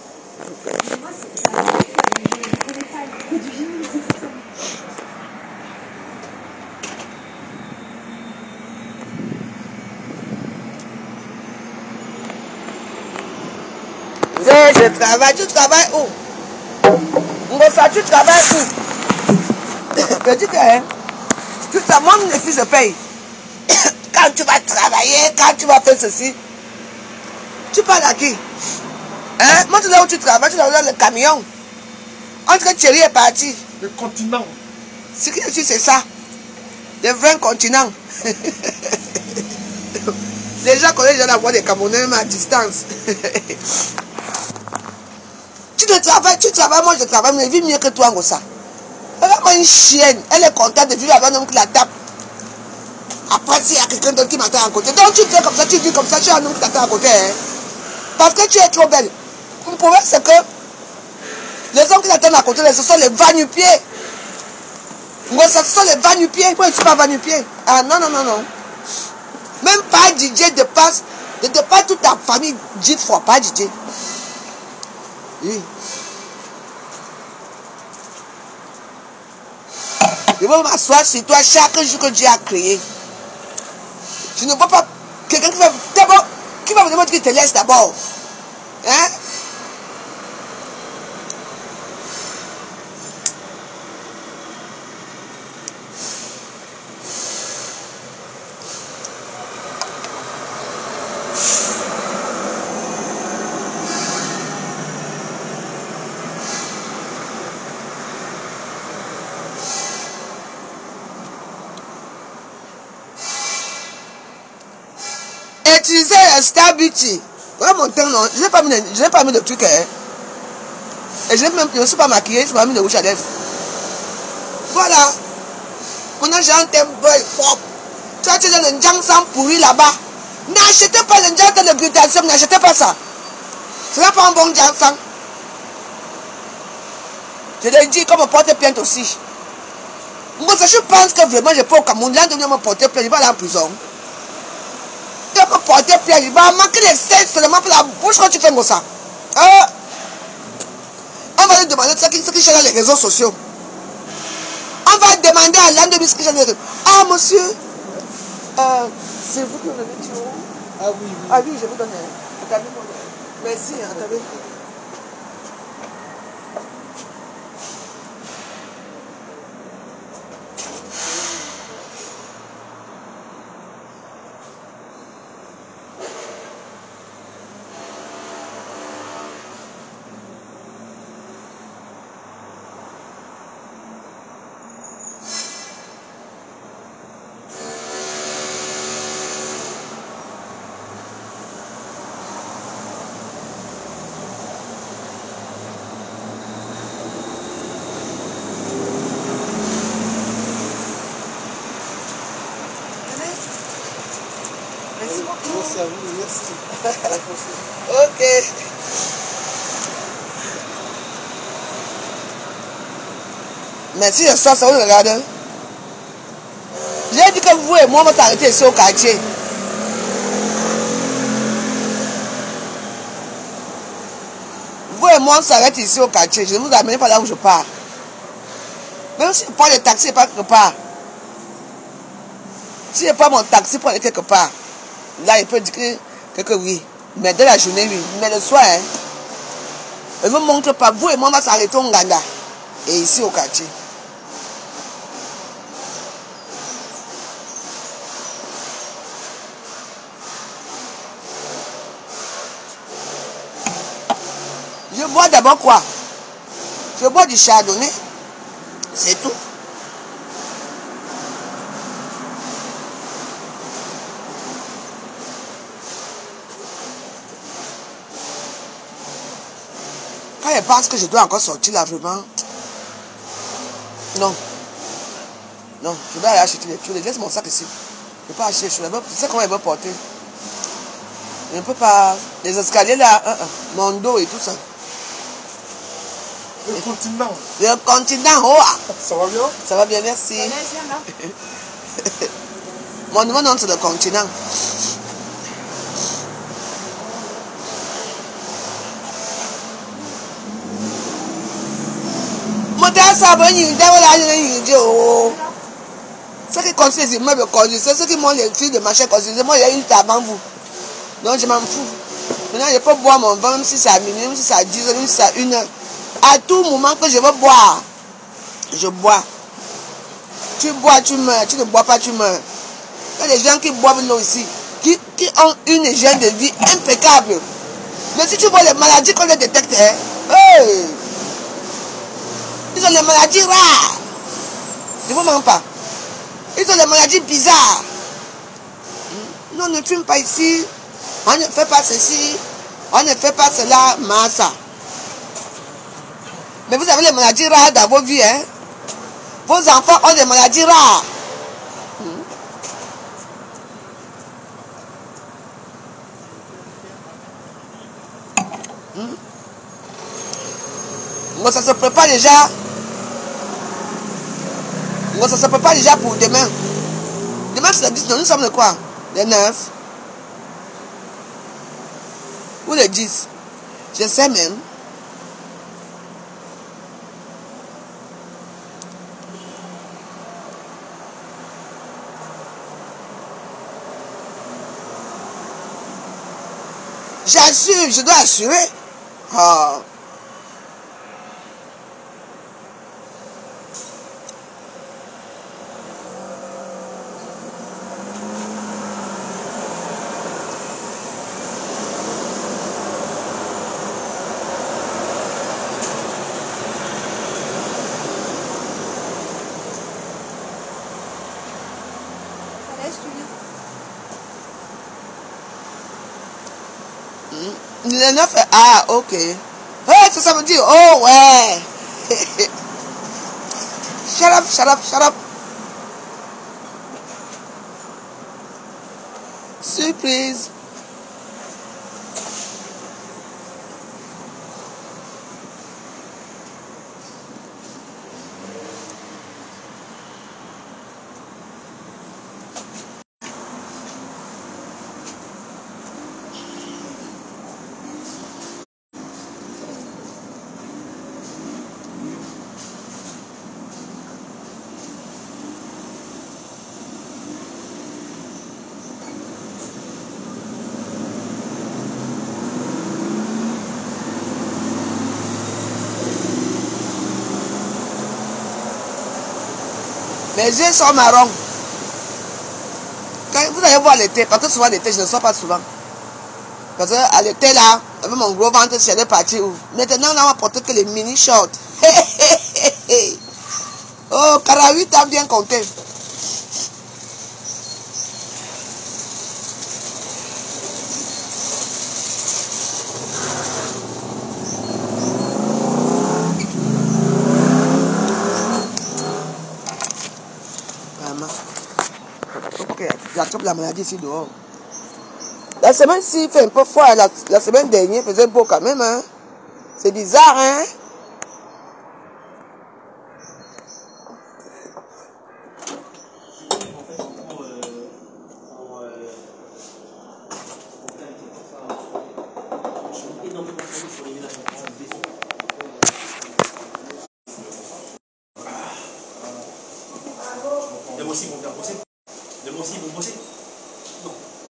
Je travaille, tu travailles où? Ngosa, tu travailles où? Je dis que hein, tu travailles, moi mes fils je paye. Quand tu vas travailler, quand tu vas faire ceci, tu parles à qui? Hein? Moi tu là où tu travailles, tu es dans le camion. Entre Thierry est parti. Le continent. Ce que je suis, c'est ça. Le vrai continent. Les gens connaissent déjà la voix des Camerounais même à distance. Tu travailles, moi je travaille, mais je vis mieux que toi, Ngosa. Elle a une chienne, elle est contente de vivre avec un homme qui la tape. Après, s'il y a quelqu'un d'autre qui m'attend à côté. Donc tu fais comme ça, tu dis comme ça, tu as un homme qui t'attend à côté. Hein? Parce que tu es trop belle. Le problème, c'est que les hommes qui t'attendent à côté, ce sont les va-nu-pieds. Ngosa, ce sont les va-nu-pieds. Moi, je ne suis pas va-nu-pied. Ah non, non, non, non. Même pas DJ de passe toute ta famille, 10 fois, pas DJ. Oui. Je veux m'asseoir sur toi chaque jour que Dieu a créé. Je ne vois pas quelqu'un qui va me demander qu'il te laisse d'abord. Hein? Utiliser Star Beauty. Ouais, mon teint, non. Je n'ai pas mis de truc. Hein. Et je ne suis pas maquillée, je n'ai pas mis de rouge à lèvres. Voilà. Maintenant, j'ai un teint propre. Tu as le njang sang pourri là-bas. N'achetez pas le njang de glutathium, n'achetez pas ça. Ce n'est pas un bon njang sang. Je l'ai dit comme porter plainte aussi. Moi, je pense que vraiment, je peux au Cameroun, l'un de nous me porter plainte, je vais aller en prison. Tu peux porter plainte, il va manquer les seins seulement pour la bouche quand tu fais comme ça. On va lui demander ce qui cherche dans les réseaux sociaux. On va demander à l'un de nous ce qui cherche dans les réseaux. Ah, monsieur, c'est vous qui me donnez du haut? Ah oui, oui. Ah oui, je vous donne. Attendez, merci, attendez. Merci à vous, merci. Ok. Mais si je sors, ça vous regarde. J'ai dit que vous et moi, on va s'arrêter ici au quartier. Vous et moi, on s'arrête ici au quartier. Je ne vous amène pas là où je pars. Même si je prends les taxis, pas quelque part. Si je prends mon taxi pour aller quelque part, là, il peut dire que oui. Mais dans la journée, oui. Mais le soir, hein, je ne vous montre pas. Vous et moi, on va s'arrêter au Nganda. Et ici au quartier. Je bois d'abord quoi? Je bois du chardonnay. C'est tout. Quand je pense que je dois encore sortir là, vraiment. Non. Non, je dois aller acheter les choses. Laisse mon sac ici. Je ne peux pas acheter les choses. Tu sais comment elle veut porter. Je ne peux pas. Les escaliers là, mon dos et tout ça. Le continent. Le continent, oh! Ça va bien? Ça va bien, merci. Mon nouveau nom, c'est le continent. Ceux qui construisent les immeubles construisent, ceux qui montent les fils de machin construisent. Moi, il y a une table avant vous. Donc, je m'en fous. Maintenant, je peux boire mon vin, même si c'est à minuit, même si c'est à 10h, même si c'est à 1h. À tout moment que je veux boire, je bois. Tu bois, tu meurs. Tu ne bois pas, tu meurs. Il y a des gens qui boivent l'eau ici, qui ont une hygiène de vie impeccable. Mais si tu vois les maladies qu'on les détecte, hein, hey, ils ont les maladies rares. Je ne vous mens pas. Ils ont les maladies bizarres. Nous, on ne fume pas ici. On ne fait pas ceci. On ne fait pas cela. Massa. Mais vous avez les maladies rares dans vos vies. Hein? Vos enfants ont des maladies rares. Bon, ça se prépare déjà. Bon, ça se prépare déjà pour demain. Demain, c'est le 10. Nous sommes le quoi? Le 9. Ou le 10. Je sais même. J'assure, je dois assurer. Oh. Le 9, ah, ok. Hey, ça veut dire, oh, ouais. Shut up, shut up, shut up. Surprise. Mes yeux sont marrons. Quand vous allez voir l'été, parce que souvent l'été, je ne sors pas souvent. Parce qu'à l'été là, avec mon gros ventre, j'allais partir où? Maintenant, là, on va porter que les mini shorts. Oh, Karawi, t'as bien compté. J'attrape la maladie ici dehors. La semaine-ci, il fait un peu froid. La semaine dernière, il faisait beau quand même. Hein? C'est bizarre, hein? moi aussi, ils vont bien bosser. De moi aussi, ils vont bosser. Non.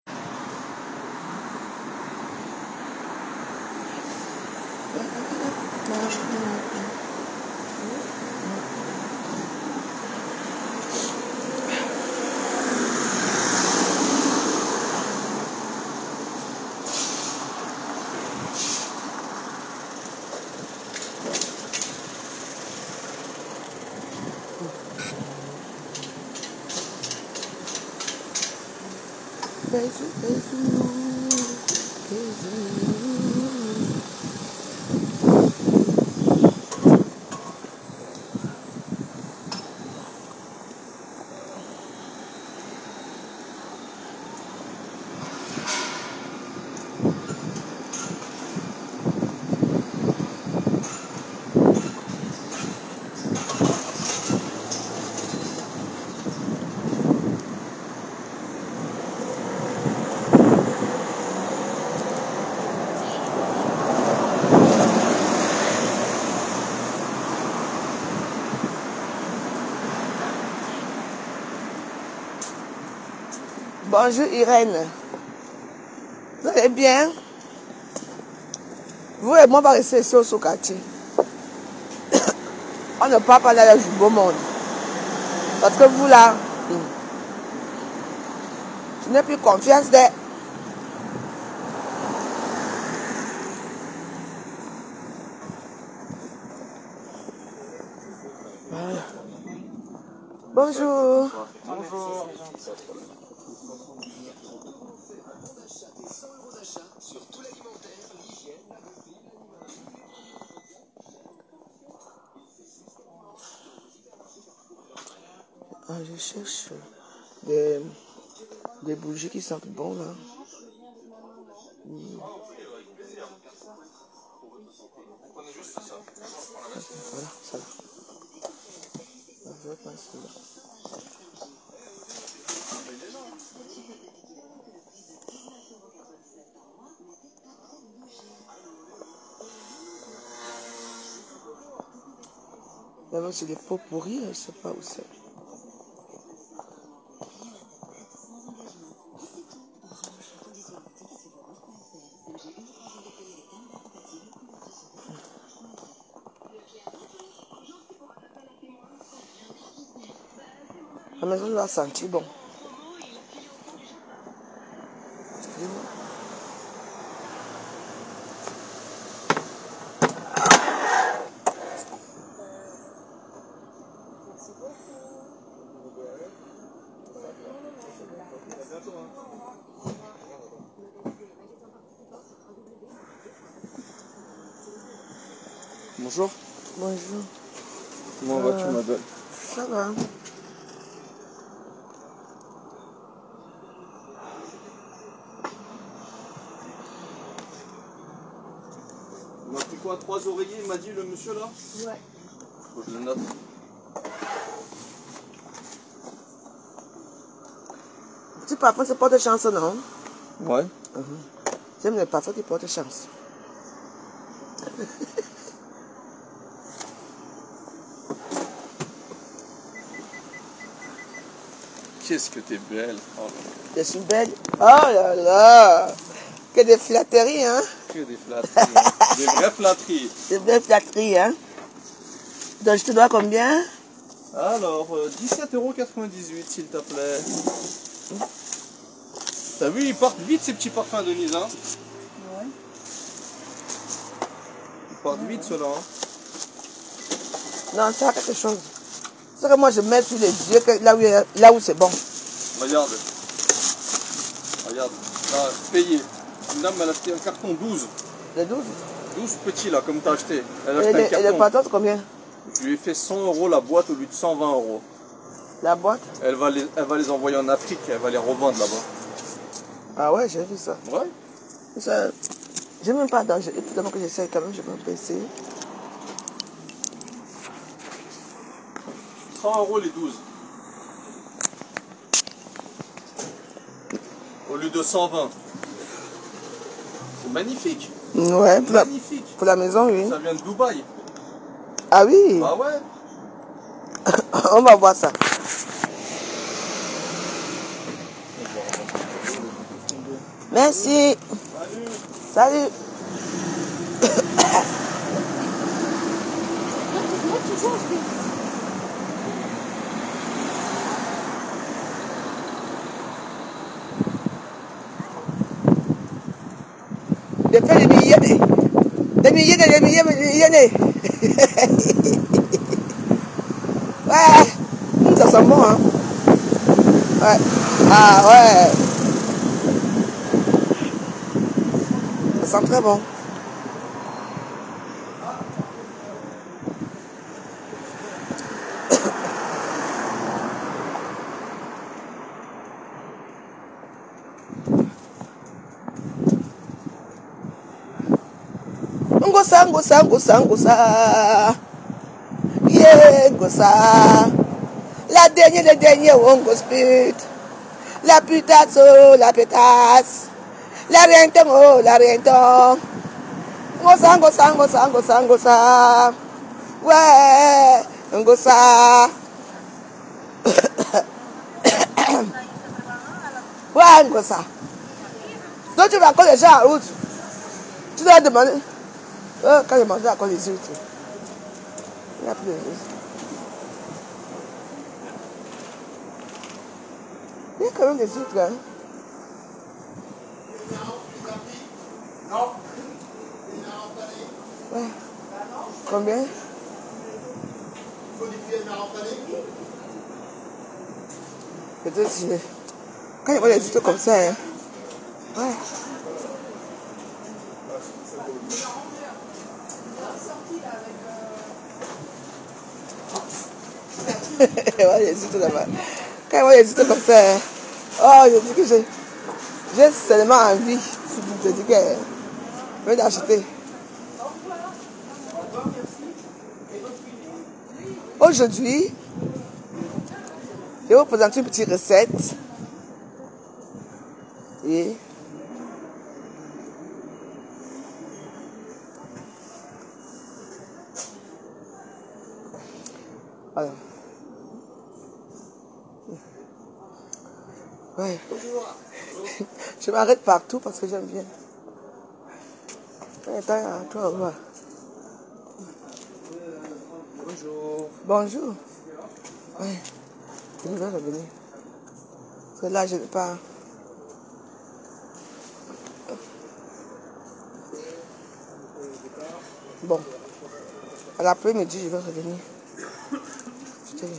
Bonjour Irène. Vous allez bien? Vous et moi, on va rester ici au quartier. On ne part pas dans le beau monde. Parce que vous là, je n'ai plus confiance des... Voilà. Bonjour. Bonjour. Ah, je cherche des bougies qui sentent bon là. Voilà, ça là. Je vais passer là. D'abord, c'est des pots pourris, je ne sais pas où c'est. La maison doit sentir bon. Excusez-moi. Bonjour. Bonjour. Comment vas-tu, madame? Ça va. Il m'a pris quoi? 3 oreillers, il m'a dit le monsieur là? Ouais. Faut que je le note. Tu parfum, c'est porte chance, non? Ouais. J'aime les parfums qui portent chance. Qu'est-ce que t'es belle. Oh là. Je suis belle. Oh là là. Que des flatteries, hein? Que des flatteries. Hein. Des vraies flatteries. Des vraies flatteries, hein? Donc, je te dois combien? Alors, 17,98 € s'il te plaît. T'as vu, ils partent vite ces petits parfums, Denise, hein? Ouais. Ils partent vite ceux-là, hein? Non, ça a quelque chose. C'est que moi, je mets sur les yeux là où c'est bon. Regarde. Regarde. Là, payé. Une dame m'a acheté un carton 12. Les 12? 12 petits là, comme t'as acheté. Elle a Et acheté un les carton. patates, combien? Je lui ai fait 100 € la boîte au lieu de 120 €. La boîte? Elle va les envoyer en Afrique, elle va les revendre là-bas. Ah ouais, j'ai vu ça. Ouais. Ça, j'ai même pas d'âge. Il faut d'abord que j'essaye quand même, je vais me baisser. 100 € les 12. Au lieu de 120. C'est magnifique. Ouais, Magnifique. pour la maison, oui. Ça vient de Dubaï. Ah oui? Bah ouais. On va voir ça. Merci. Salut. Je fais des milliers. Ouais, ça sent bon, hein. Ouais. Ah ouais. Ça sent très bon. Ngosa. Yeah, Ngosa. La dernière, Wongo Spirit. La putasse, la pétasse. La rienton. Ngosa. Ouais, Ngosa. Ouais, Ngosa. Donc tu vas encore les gens en route. Tu dois demander. Quand j'ai mangé encore les huîtres. Il n'y a plus de huîtres. Il y a quand même des huîtres, hein. Non. Ouais. Combien? Peut-être si quand il y a des huîtres comme ça, hein. Ouais. Ouais, les huîtres là-bas. Quand il y a des huîtres comme ça, hein. Oh, je dis que j'ai seulement envie. Je dis que je vais l'acheter. Aujourd'hui, je vais vous présenter une petite recette. Et voilà. Ouais. Je m'arrête partout parce que j'aime bien. Attends, toi, ouais. Bonjour. Bonjour. Ouais. Je vais revenir. Parce que là, je ne vais pas. Bon. À l'après-midi, je vais revenir. Je te dis.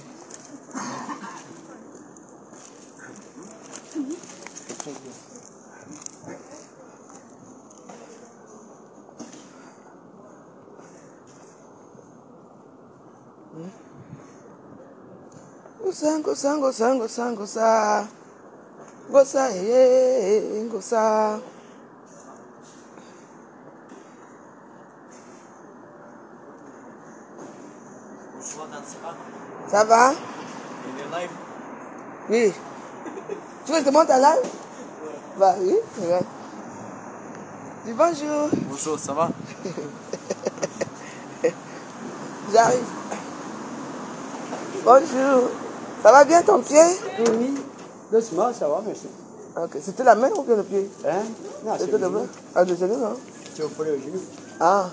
Ngosa, Ngosa. Ça va? Oui. Tu veux que je te montre à live? Bah oui, regarde. Dis bonjour. Bonjour, ça va? J'arrive. Bonjour. Ça va bien ton pied? Oui, doucement, ça va, merci. Ok, c'était la main ou bien le pied? Hein? Non, c'est C'était le main. Ah, le genou, non? c'est au poulet au genou. Ah.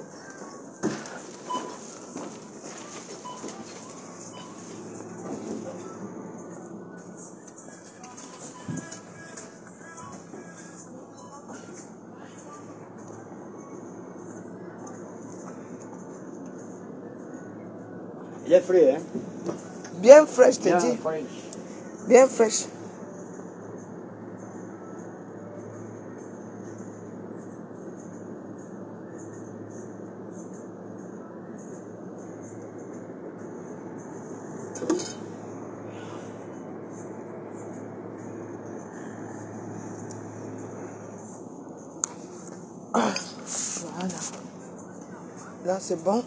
Il est frais, hein? Bien fraîche, je te Bien dis. frais. Bien fraîche. Voilà. Là, c'est bon.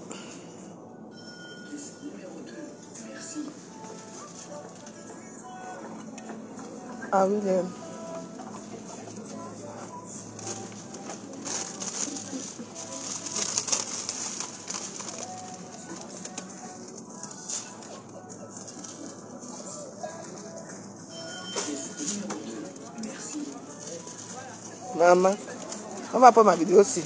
Ah oui, les... Maman, on va prendre ma vidéo aussi.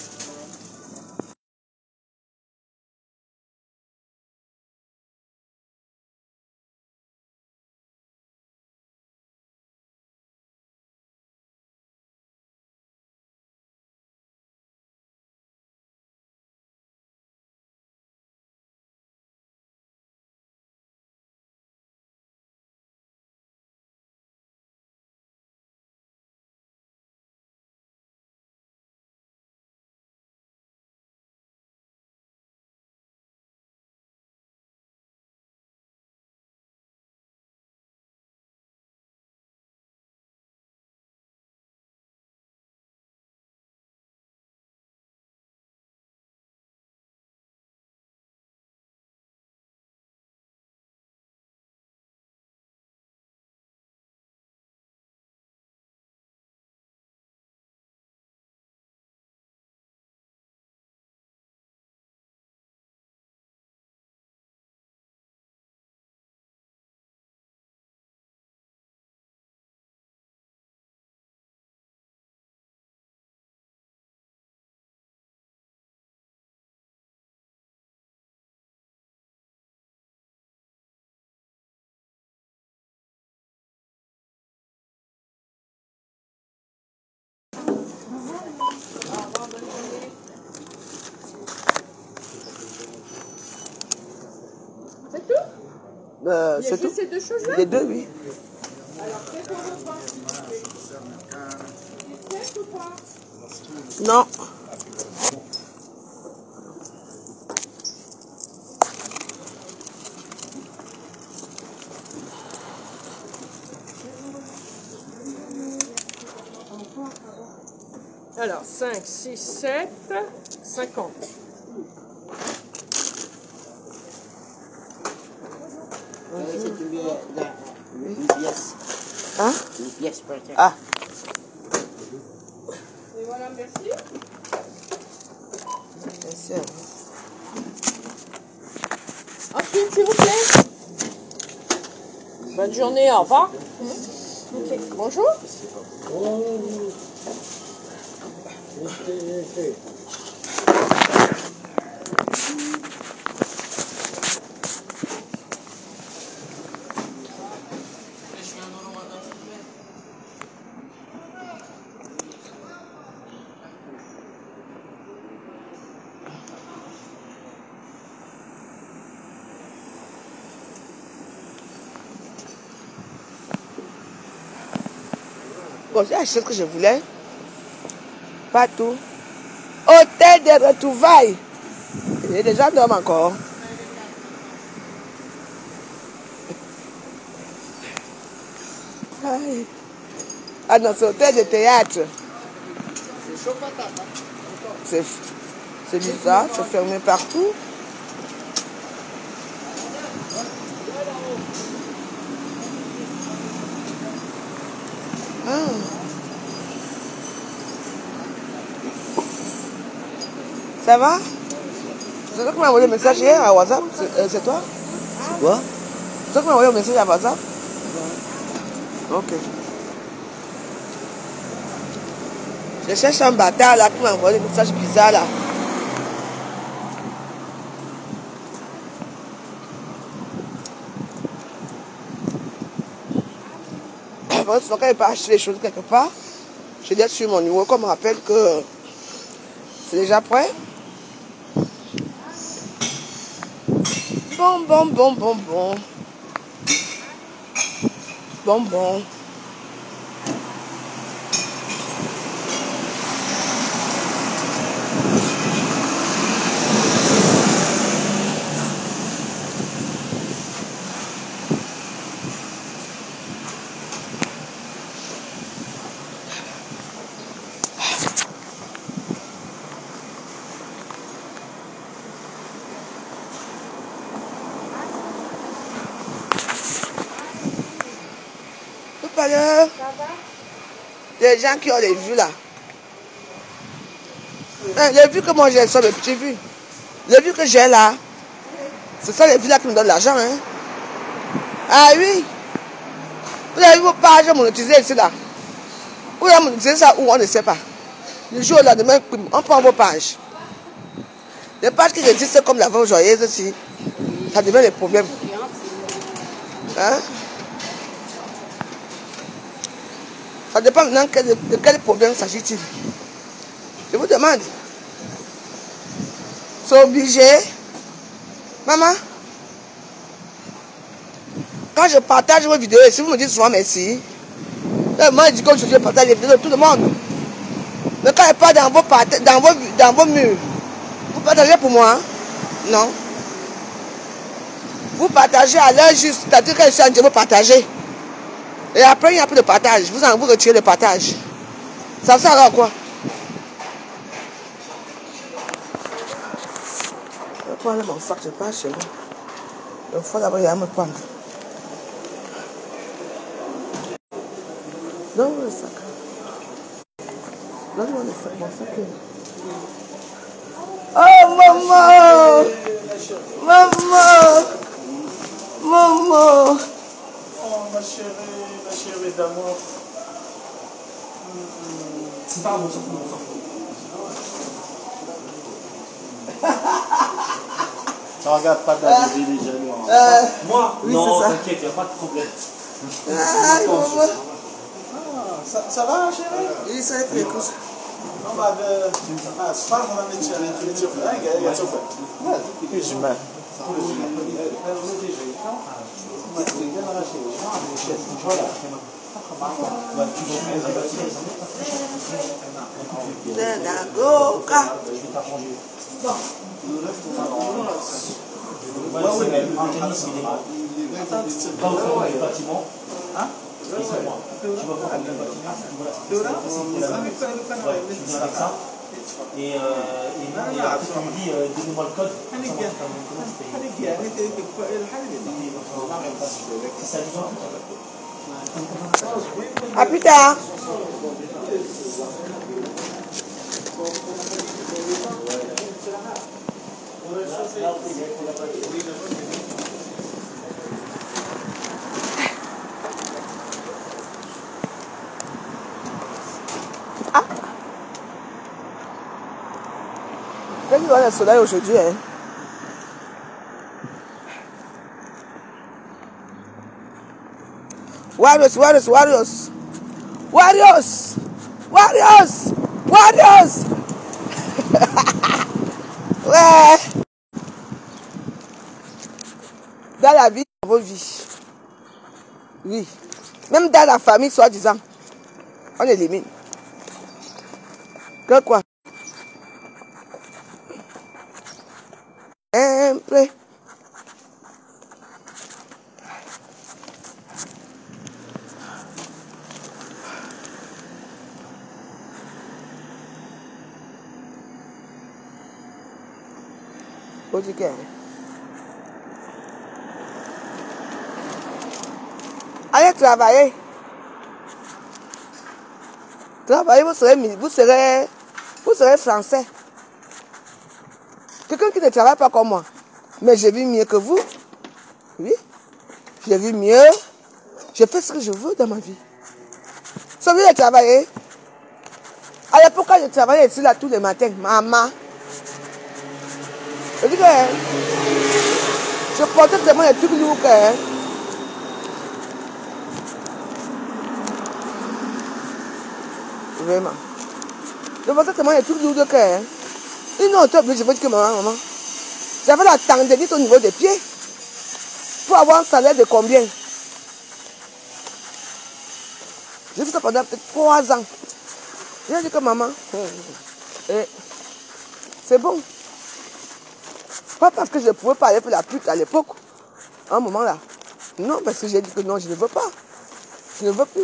C'est tout? C'est tout. Ces deux choses-là? Les deux, oui. Alors, qu'est-ce qu'on veut pas? Tu sais ou pas? Non. Alors, 5, 6, 7, 50. C'est une pièce. Hein? Une pièce pour ça. Ah. Et voilà, merci. Merci. Ensuite, s'il vous plaît. Bonne journée, au revoir. Ok, bonjour. Bon, j'ai acheté ce que je voulais. Pas tout. Hôtel des retrouvailles. Et les gens dorment encore. Aïe. Ah non, c'est hôtel de théâtre. C'est chaud patate. C'est bizarre, c'est fermé partout. Ah. Ça va? C'est toi qui m'as envoyé le message hier à WhatsApp? C'est toi? C'est quoi? C'est toi qui m'as envoyé le message à WhatsApp? Ok. Je cherche un bâtard là qui m'a envoyé le message bizarre là. Quand il peut acheter les choses quelque part, je dis sur mon numéro qu'on me rappelle que c'est déjà prêt. Bon. Les gens qui ont les vues là. Les vues que moi j'ai sont les petits vues. Les vues que j'ai là, ce sont les vues là qui me donnent l'argent. Hein? Ah oui. Vous avez vu vos pages monétisées ici là. Vous avez monétisé ça ou on ne sait pas. Le jour au lendemain, on prend vos pages. Les pages qui existent comme la vente joyeuse aussi, ça devient des problèmes. Hein? Ça dépend maintenant de quel problème s'agit-il. Je vous demande. C'est obligé. Maman, quand je partage vos vidéos, si vous me dites souvent merci, moi je dis que je partage les vidéos de tout le monde. Mais quand je pas dans vos murs, vous partagez pour moi, hein? Non. Vous partagez à l'heure juste, c'est-à-dire que je suis en train de vous partager. Et après, il n'y a plus de partage. Vous retirez le partage. Ça sert à quoi? Je vais prendre mon sac, je passe chez moi. Il faut d'abord, il va me prendre. Donne-moi le sac. Donne-moi le sac, mon sac. Oh, maman! Maman! Maman! Oh, ma chérie d'amour. C'est pas un bon sang. Ça regarde pas d'aller les jaloux. Moi? Oui, non, c'est ça. t'inquiète, il n'y a pas de problème. Ça va, chérie? Oui, ça fait quoi? Non, bah, c'est pas mon ami, tu as et après tu me dis donnez-moi le code. À plus tard. Ah. Quel est le soleil aujourd'hui, hein? Warriors, warriors, warriors. Warriors! Warriors! Warriors! Ouais! Dans la vie, dans vos vies. Oui. Même dans la famille, soi-disant. On élimine. Que quoi? Prêt. Allez travailler. Travailler, vous serez français. Quelqu'un qui ne travaille pas comme moi. Mais j'ai vu mieux que vous. Oui. J'ai vu mieux. Je fais ce que je veux dans ma vie. Sauf que j'ai travaillé. À l'époque, quand je travaillais ici là tous les matins, maman. Je dis que je portais tellement les trucs lourds que. Vraiment. Je portais tellement les trucs lourds que. Une autre, je veux dire que maman. J'avais la tendinite au niveau des pieds. Pour avoir un salaire de combien? J'ai fait ça pendant peut-être 3 ans. J'ai dit que maman, c'est bon. Pas parce que je ne pouvais pas aller pour la pute à l'époque, à un moment là. Non, parce que j'ai dit que non, je ne veux pas. Je ne veux plus.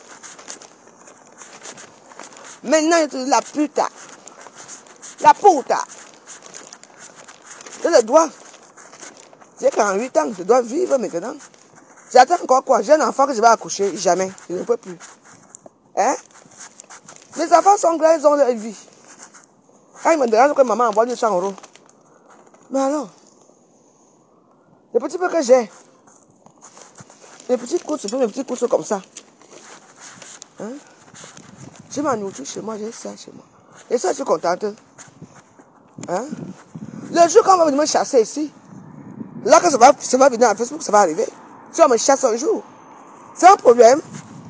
Maintenant, je la pute. La puta. Je le dois. J'ai 48 ans, je dois vivre maintenant. J'attends encore quoi? J'ai un enfant que je vais accoucher. Jamais. Je ne peux plus. Hein? Les enfants sont grands, ils ont leur vie. Quand ils me demandent que maman envoie 200 €. Mais alors, les petits peu que j'ai, les petites courses, mes petites courses comme ça. Hein? J'ai ma nourriture chez moi, j'ai ça chez moi. Et ça, je suis contente. Hein? Le jour quand on va venir me chasser ici, là que ça va venir à Facebook, ça va arriver. Si on me chasse un jour, c'est un problème.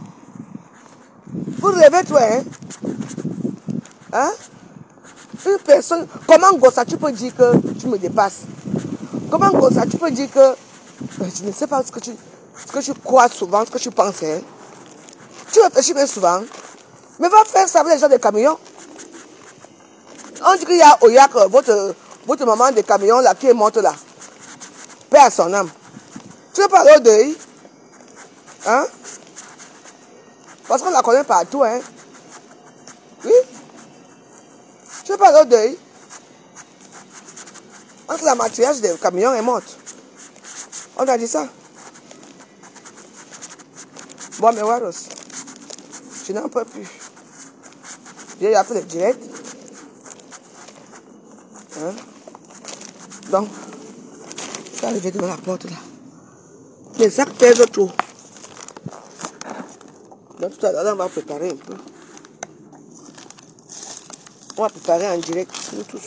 Vous rêvez, toi, hein? Hein? Une personne, comment Gossa, tu peux dire que tu me dépasses? Comment Gossa, tu peux dire que je ne sais pas ce que tu crois souvent, ce que tu penses, hein? Tu réfléchis bien souvent. Mais va faire ça avec les gens des camions. On dit qu'il y a Oyak, votre maman des camions là qui est morte là. Paix à son âme. Tu veux parler au deuil? Hein? Parce qu'on la connaît partout, hein? Oui? Tu veux parler au deuil? Parce que la matriarche des camions est morte. On a dit ça. Bon, mais Waros, je n'en peux plus. J'ai appelé le direct. Hein? Donc, je suis arrivé devant la porte là. Les sacs pèsent trop. Donc tout à l'heure, on va préparer un peu. On va préparer en direct, nous tous.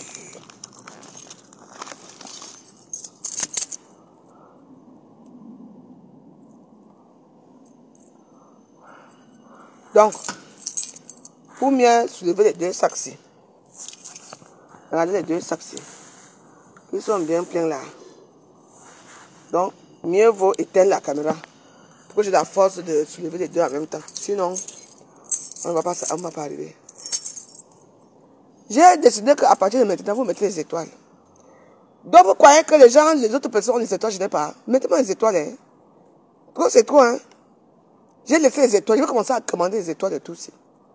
Donc, pour mieux soulever les deux sacs-ci. Regardez les deux sacs-ci. Ils sont bien pleins là. Donc, mieux vaut éteindre la caméra. Pour que j'ai la force de soulever les deux en même temps. Sinon, on ne va pas arriver. J'ai décidé qu'à partir de maintenant, vous mettez les étoiles. Donc, vous croyez que les autres personnes ont les étoiles, je n'ai pas. Mettez-moi les étoiles, hein. Parce que c'est trop, hein. J'ai laissé les étoiles. Je vais commencer à commander les étoiles de tous.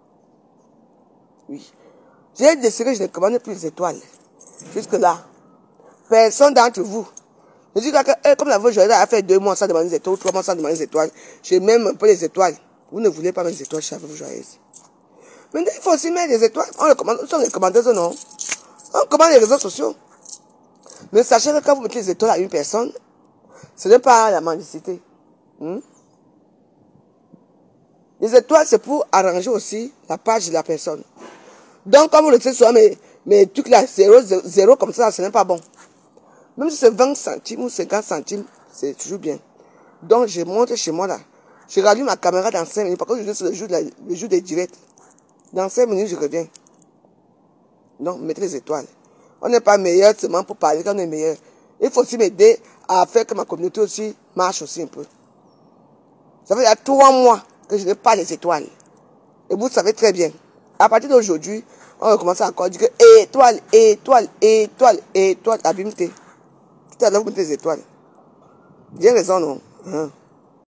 Oui. J'ai décidé que je ne commande plus les étoiles. Jusque-là. Personne d'entre vous. Je dis que, comme la voix joyeuse a fait 2 mois sans demander des étoiles, 3 mois sans demander des étoiles, j'ai même un peu les étoiles. Vous ne voulez pas mettre les étoiles chez la voix joyeuse. Maintenant, il faut aussi mettre les étoiles. On les commande, sont les commandeuses, non? On commande les réseaux sociaux. Mais sachez que quand vous mettez les étoiles à une personne, ce n'est pas la mendicité. Les étoiles, c'est pour arranger aussi la page de la personne. Donc, comme vous le savez souvent, mes trucs là, 0 comme ça, ce n'est pas bon. Même si c'est 20 centimes ou 50 centimes, c'est toujours bien. Donc, je monte chez moi là. Je rallume ma caméra dans 5 minutes. Par contre, je dis c'est le jour des directs. Dans 5 minutes, je reviens. Donc, mettez les étoiles. On n'est pas meilleur seulement pour parler qu'on est meilleur. Il faut aussi m'aider à faire que ma communauté aussi marche aussi un peu. Ça fait il y a 3 mois que je n'ai pas les étoiles. Et vous savez très bien. À partir d'aujourd'hui, on va commencer encore à dire que étoile, étoile, étoile, étoile, abîmeté. Tout à l'heure, vous mettez les étoiles. J'ai raison, non?